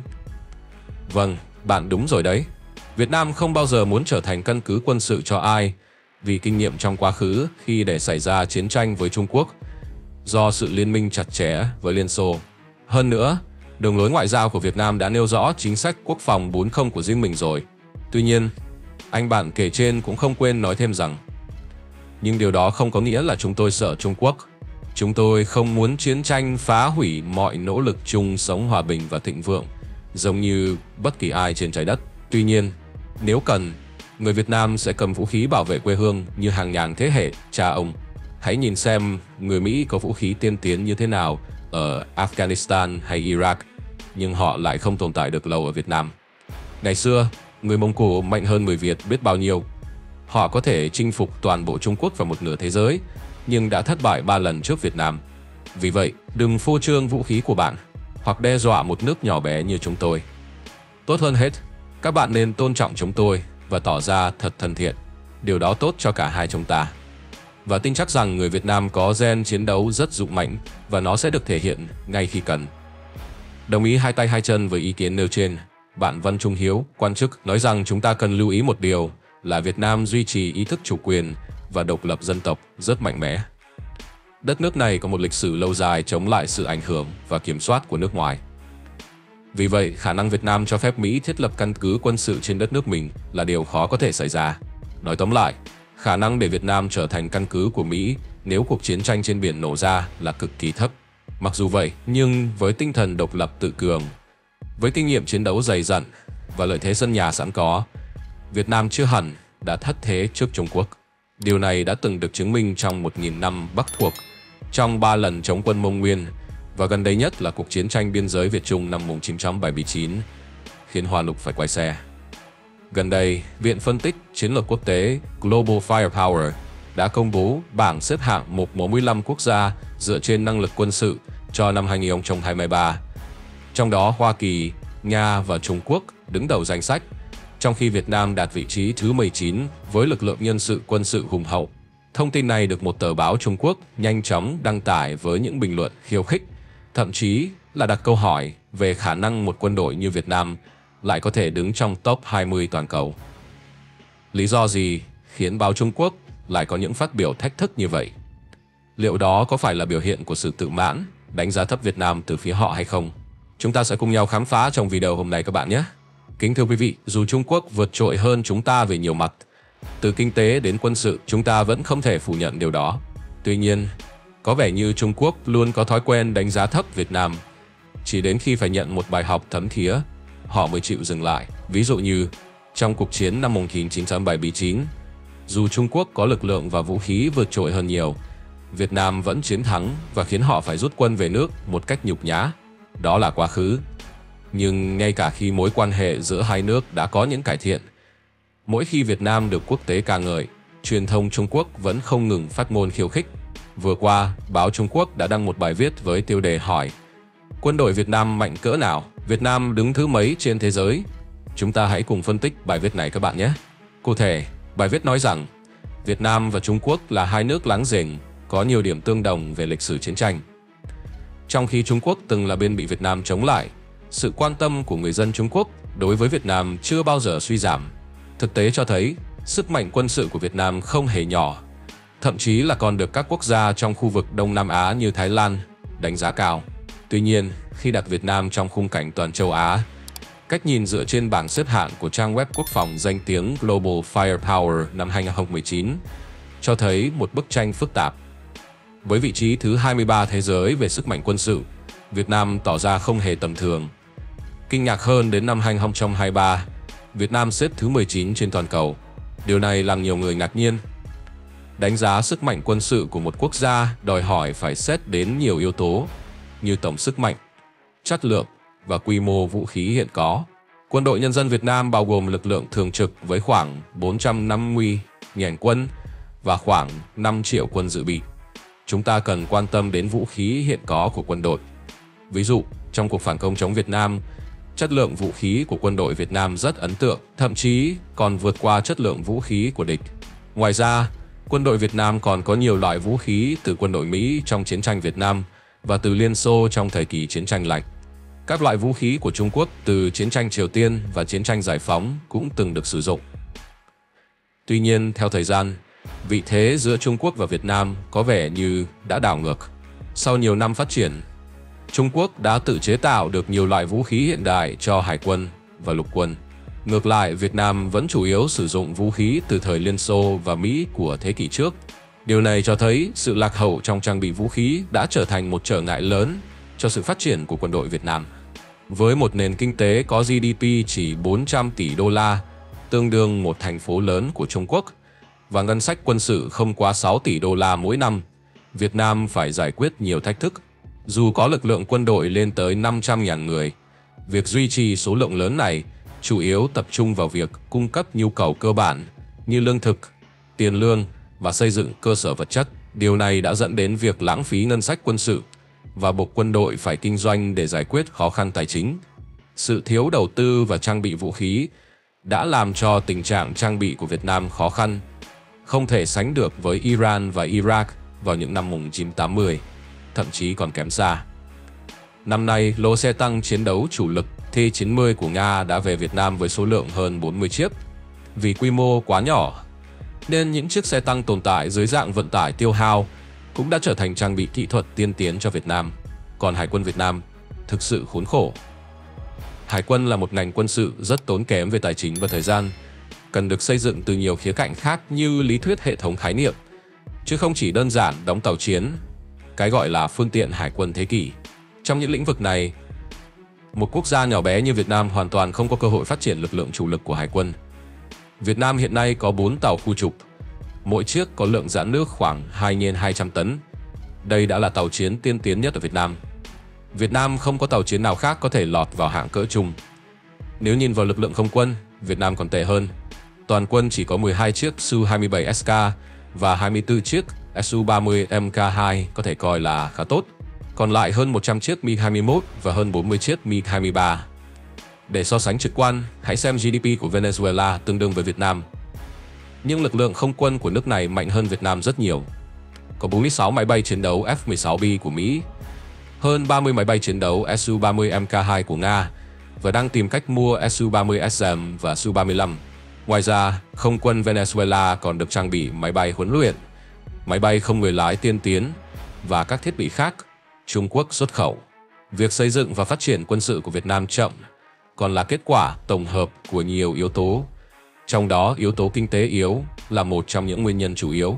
Vâng, bạn đúng rồi đấy. Việt Nam không bao giờ muốn trở thành căn cứ quân sự cho ai, vì kinh nghiệm trong quá khứ khi để xảy ra chiến tranh với Trung Quốc, do sự liên minh chặt chẽ với Liên Xô. Hơn nữa, Đường lối ngoại giao của Việt Nam đã nêu rõ chính sách quốc phòng bốn không của riêng mình rồi. Tuy nhiên, anh bạn kể trên cũng không quên nói thêm rằng, nhưng điều đó không có nghĩa là chúng tôi sợ Trung Quốc. Chúng tôi không muốn chiến tranh phá hủy mọi nỗ lực chung sống hòa bình và thịnh vượng, giống như bất kỳ ai trên trái đất. Tuy nhiên, nếu cần, người Việt Nam sẽ cầm vũ khí bảo vệ quê hương như hàng ngàn thế hệ cha ông. Hãy nhìn xem người Mỹ có vũ khí tiên tiến như thế nào ở Afghanistan hay Iraq, nhưng họ lại không tồn tại được lâu ở Việt Nam. Ngày xưa, người Mông Cổ mạnh hơn người Việt biết bao nhiêu. Họ có thể chinh phục toàn bộ Trung Quốc và một nửa thế giới, nhưng đã thất bại ba lần trước Việt Nam. Vì vậy, đừng phô trương vũ khí của bạn, hoặc đe dọa một nước nhỏ bé như chúng tôi. Tốt hơn hết, các bạn nên tôn trọng chúng tôi và tỏ ra thật thân thiện. Điều đó tốt cho cả hai chúng ta. Và tin chắc rằng người Việt Nam có gen chiến đấu rất dũng mãnh và nó sẽ được thể hiện ngay khi cần. Đồng ý hai tay hai chân với ý kiến nêu trên, bạn Văn Trung Hiếu, quan chức, nói rằng chúng ta cần lưu ý một điều là Việt Nam duy trì ý thức chủ quyền và độc lập dân tộc rất mạnh mẽ. Đất nước này có một lịch sử lâu dài chống lại sự ảnh hưởng và kiểm soát của nước ngoài. Vì vậy, khả năng Việt Nam cho phép Mỹ thiết lập căn cứ quân sự trên đất nước mình là điều khó có thể xảy ra. Nói tóm lại, khả năng để Việt Nam trở thành căn cứ của Mỹ nếu cuộc chiến tranh trên biển nổ ra là cực kỳ thấp. Mặc dù vậy, nhưng với tinh thần độc lập tự cường, với kinh nghiệm chiến đấu dày dặn và lợi thế sân nhà sẵn có, Việt Nam chưa hẳn đã thất thế trước Trung Quốc. Điều này đã từng được chứng minh trong một nghìn năm Bắc thuộc, trong ba lần chống quân Mông Nguyên, và gần đây nhất là cuộc chiến tranh biên giới Việt-Trung năm một nghìn chín trăm bảy mươi chín, khiến Hoa Lục phải quay xe. Gần đây, Viện Phân tích Chiến lược Quốc tế Global Firepower đã công bố bảng xếp hạng một bốn mươi lăm quốc gia dựa trên năng lực quân sự cho năm hai nghìn không trăm hai mươi ba. Trong đó Hoa Kỳ, Nga và Trung Quốc đứng đầu danh sách, trong khi Việt Nam đạt vị trí thứ mười chín với lực lượng nhân sự quân sự hùng hậu. Thông tin này được một tờ báo Trung Quốc nhanh chóng đăng tải với những bình luận khiêu khích, thậm chí là đặt câu hỏi về khả năng một quân đội như Việt Nam lại có thể đứng trong top hai mươi toàn cầu. Lý do gì khiến báo Trung Quốc lại có những phát biểu thách thức như vậy? Liệu đó có phải là biểu hiện của sự tự mãn, đánh giá thấp Việt Nam từ phía họ hay không? Chúng ta sẽ cùng nhau khám phá trong video hôm nay các bạn nhé! Kính thưa quý vị, dù Trung Quốc vượt trội hơn chúng ta về nhiều mặt, từ kinh tế đến quân sự, chúng ta vẫn không thể phủ nhận điều đó. Tuy nhiên, có vẻ như Trung Quốc luôn có thói quen đánh giá thấp Việt Nam. Chỉ đến khi phải nhận một bài học thấm thía, họ mới chịu dừng lại. Ví dụ như, trong cuộc chiến năm một nghìn chín trăm bảy mươi chín, dù Trung Quốc có lực lượng và vũ khí vượt trội hơn nhiều, Việt Nam vẫn chiến thắng và khiến họ phải rút quân về nước một cách nhục nhã. Đó là quá khứ. Nhưng ngay cả khi mối quan hệ giữa hai nước đã có những cải thiện, mỗi khi Việt Nam được quốc tế ca ngợi, truyền thông Trung Quốc vẫn không ngừng phát ngôn khiêu khích. Vừa qua, báo Trung Quốc đã đăng một bài viết với tiêu đề hỏi: Quân đội Việt Nam mạnh cỡ nào? Việt Nam đứng thứ mấy trên thế giới? Chúng ta hãy cùng phân tích bài viết này các bạn nhé. Cụ thể, bài viết nói rằng Việt Nam và Trung Quốc là hai nước láng giềng, có nhiều điểm tương đồng về lịch sử chiến tranh. Trong khi Trung Quốc từng là bên bị Việt Nam chống lại, sự quan tâm của người dân Trung Quốc đối với Việt Nam chưa bao giờ suy giảm. Thực tế cho thấy, sức mạnh quân sự của Việt Nam không hề nhỏ, thậm chí là còn được các quốc gia trong khu vực Đông Nam Á như Thái Lan đánh giá cao. Tuy nhiên, khi đặt Việt Nam trong khung cảnh toàn châu Á, cách nhìn dựa trên bảng xếp hạng của trang web quốc phòng danh tiếng Global Firepower năm hai nghìn không trăm mười chín cho thấy một bức tranh phức tạp. Với vị trí thứ hai mươi ba thế giới về sức mạnh quân sự, Việt Nam tỏ ra không hề tầm thường. Kinh ngạc hơn, đến năm hai nghìn không trăm hai mươi ba, Việt Nam xếp thứ mười chín trên toàn cầu. Điều này làm nhiều người ngạc nhiên. Đánh giá sức mạnh quân sự của một quốc gia đòi hỏi phải xét đến nhiều yếu tố như tổng sức mạnh, chất lượng và quy mô vũ khí hiện có. Quân đội Nhân dân Việt Nam bao gồm lực lượng thường trực với khoảng bốn trăm năm mươi nghìn quân và khoảng năm triệu quân dự bị. Chúng ta cần quan tâm đến vũ khí hiện có của quân đội. Ví dụ, trong cuộc phản công chống Việt Nam, chất lượng vũ khí của quân đội Việt Nam rất ấn tượng, thậm chí còn vượt qua chất lượng vũ khí của địch. Ngoài ra, quân đội Việt Nam còn có nhiều loại vũ khí từ quân đội Mỹ trong chiến tranh Việt Nam và từ Liên Xô trong thời kỳ chiến tranh lạnh. Các loại vũ khí của Trung Quốc từ chiến tranh Triều Tiên và chiến tranh giải phóng cũng từng được sử dụng. Tuy nhiên, theo thời gian, vị thế giữa Trung Quốc và Việt Nam có vẻ như đã đảo ngược. Sau nhiều năm phát triển, Trung Quốc đã tự chế tạo được nhiều loại vũ khí hiện đại cho hải quân và lục quân. Ngược lại, Việt Nam vẫn chủ yếu sử dụng vũ khí từ thời Liên Xô và Mỹ của thế kỷ trước. Điều này cho thấy sự lạc hậu trong trang bị vũ khí đã trở thành một trở ngại lớn cho sự phát triển của quân đội Việt Nam. Với một nền kinh tế có giê đê pê chỉ bốn trăm tỷ đô la, tương đương một thành phố lớn của Trung Quốc, và ngân sách quân sự không quá sáu tỷ đô la mỗi năm, Việt Nam phải giải quyết nhiều thách thức. Dù có lực lượng quân đội lên tới năm trăm nghìn người, việc duy trì số lượng lớn này chủ yếu tập trung vào việc cung cấp nhu cầu cơ bản như lương thực, tiền lương và xây dựng cơ sở vật chất. Điều này đã dẫn đến việc lãng phí ngân sách quân sự và buộc quân đội phải kinh doanh để giải quyết khó khăn tài chính. Sự thiếu đầu tư và trang bị vũ khí đã làm cho tình trạng trang bị của Việt Nam khó khăn, không thể sánh được với Iran và Iraq vào những năm một nghìn chín trăm tám mươi, thậm chí còn kém xa. Năm nay, lô xe tăng chiến đấu chủ lực T chín mươi của Nga đã về Việt Nam với số lượng hơn bốn mươi chiếc. Vì quy mô quá nhỏ, nên những chiếc xe tăng tồn tại dưới dạng vận tải tiêu hao cũng đã trở thành trang bị kỹ thuật tiên tiến cho Việt Nam. Còn Hải quân Việt Nam thực sự khốn khổ. Hải quân là một ngành quân sự rất tốn kém về tài chính và thời gian, cần được xây dựng từ nhiều khía cạnh khác như lý thuyết hệ thống khái niệm, chứ không chỉ đơn giản đóng tàu chiến, cái gọi là phương tiện hải quân thế kỷ. Trong những lĩnh vực này, một quốc gia nhỏ bé như Việt Nam hoàn toàn không có cơ hội phát triển lực lượng chủ lực của hải quân. Việt Nam hiện nay có bốn tàu khu trục, mỗi chiếc có lượng dã nước khoảng hai nhân hai trăm tấn. Đây đã là tàu chiến tiên tiến nhất ở Việt Nam. Việt Nam không có tàu chiến nào khác có thể lọt vào hạng cỡ trung. Nếu nhìn vào lực lượng không quân, Việt Nam còn tệ hơn. Toàn quân chỉ có mười hai chiếc Su hai mươi bảy S K và hai mươi tư chiếc Su ba mươi M K hai có thể coi là khá tốt. Còn lại hơn một trăm chiếc MiG hai mươi mốt và hơn bốn mươi chiếc MiG hai mươi ba. Để so sánh trực quan, hãy xem giê đê pê của Venezuela tương đương với Việt Nam. Nhưng lực lượng không quân của nước này mạnh hơn Việt Nam rất nhiều. Có bốn mươi sáu máy bay chiến đấu F mười sáu B của Mỹ, hơn ba mươi máy bay chiến đấu Su ba mươi M K hai của Nga và đang tìm cách mua Su ba mươi S M và Su ba mươi lăm. Ngoài ra, không quân Venezuela còn được trang bị máy bay huấn luyện, máy bay không người lái tiên tiến và các thiết bị khác Trung Quốc xuất khẩu. Việc xây dựng và phát triển quân sự của Việt Nam chậm còn là kết quả tổng hợp của nhiều yếu tố, trong đó yếu tố kinh tế yếu là một trong những nguyên nhân chủ yếu.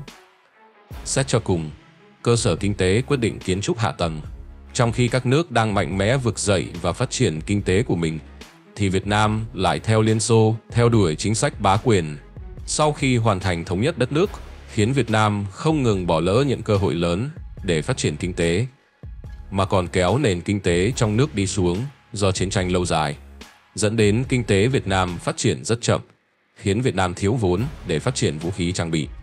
Xét cho cùng, cơ sở kinh tế quyết định kiến trúc hạ tầng. Trong khi các nước đang mạnh mẽ vực dậy và phát triển kinh tế của mình, thì Việt Nam lại theo Liên Xô, theo đuổi chính sách bá quyền. Sau khi hoàn thành thống nhất đất nước, khiến Việt Nam không ngừng bỏ lỡ những cơ hội lớn để phát triển kinh tế, mà còn kéo nền kinh tế trong nước đi xuống do chiến tranh lâu dài, dẫn đến kinh tế Việt Nam phát triển rất chậm, khiến Việt Nam thiếu vốn để phát triển vũ khí trang bị.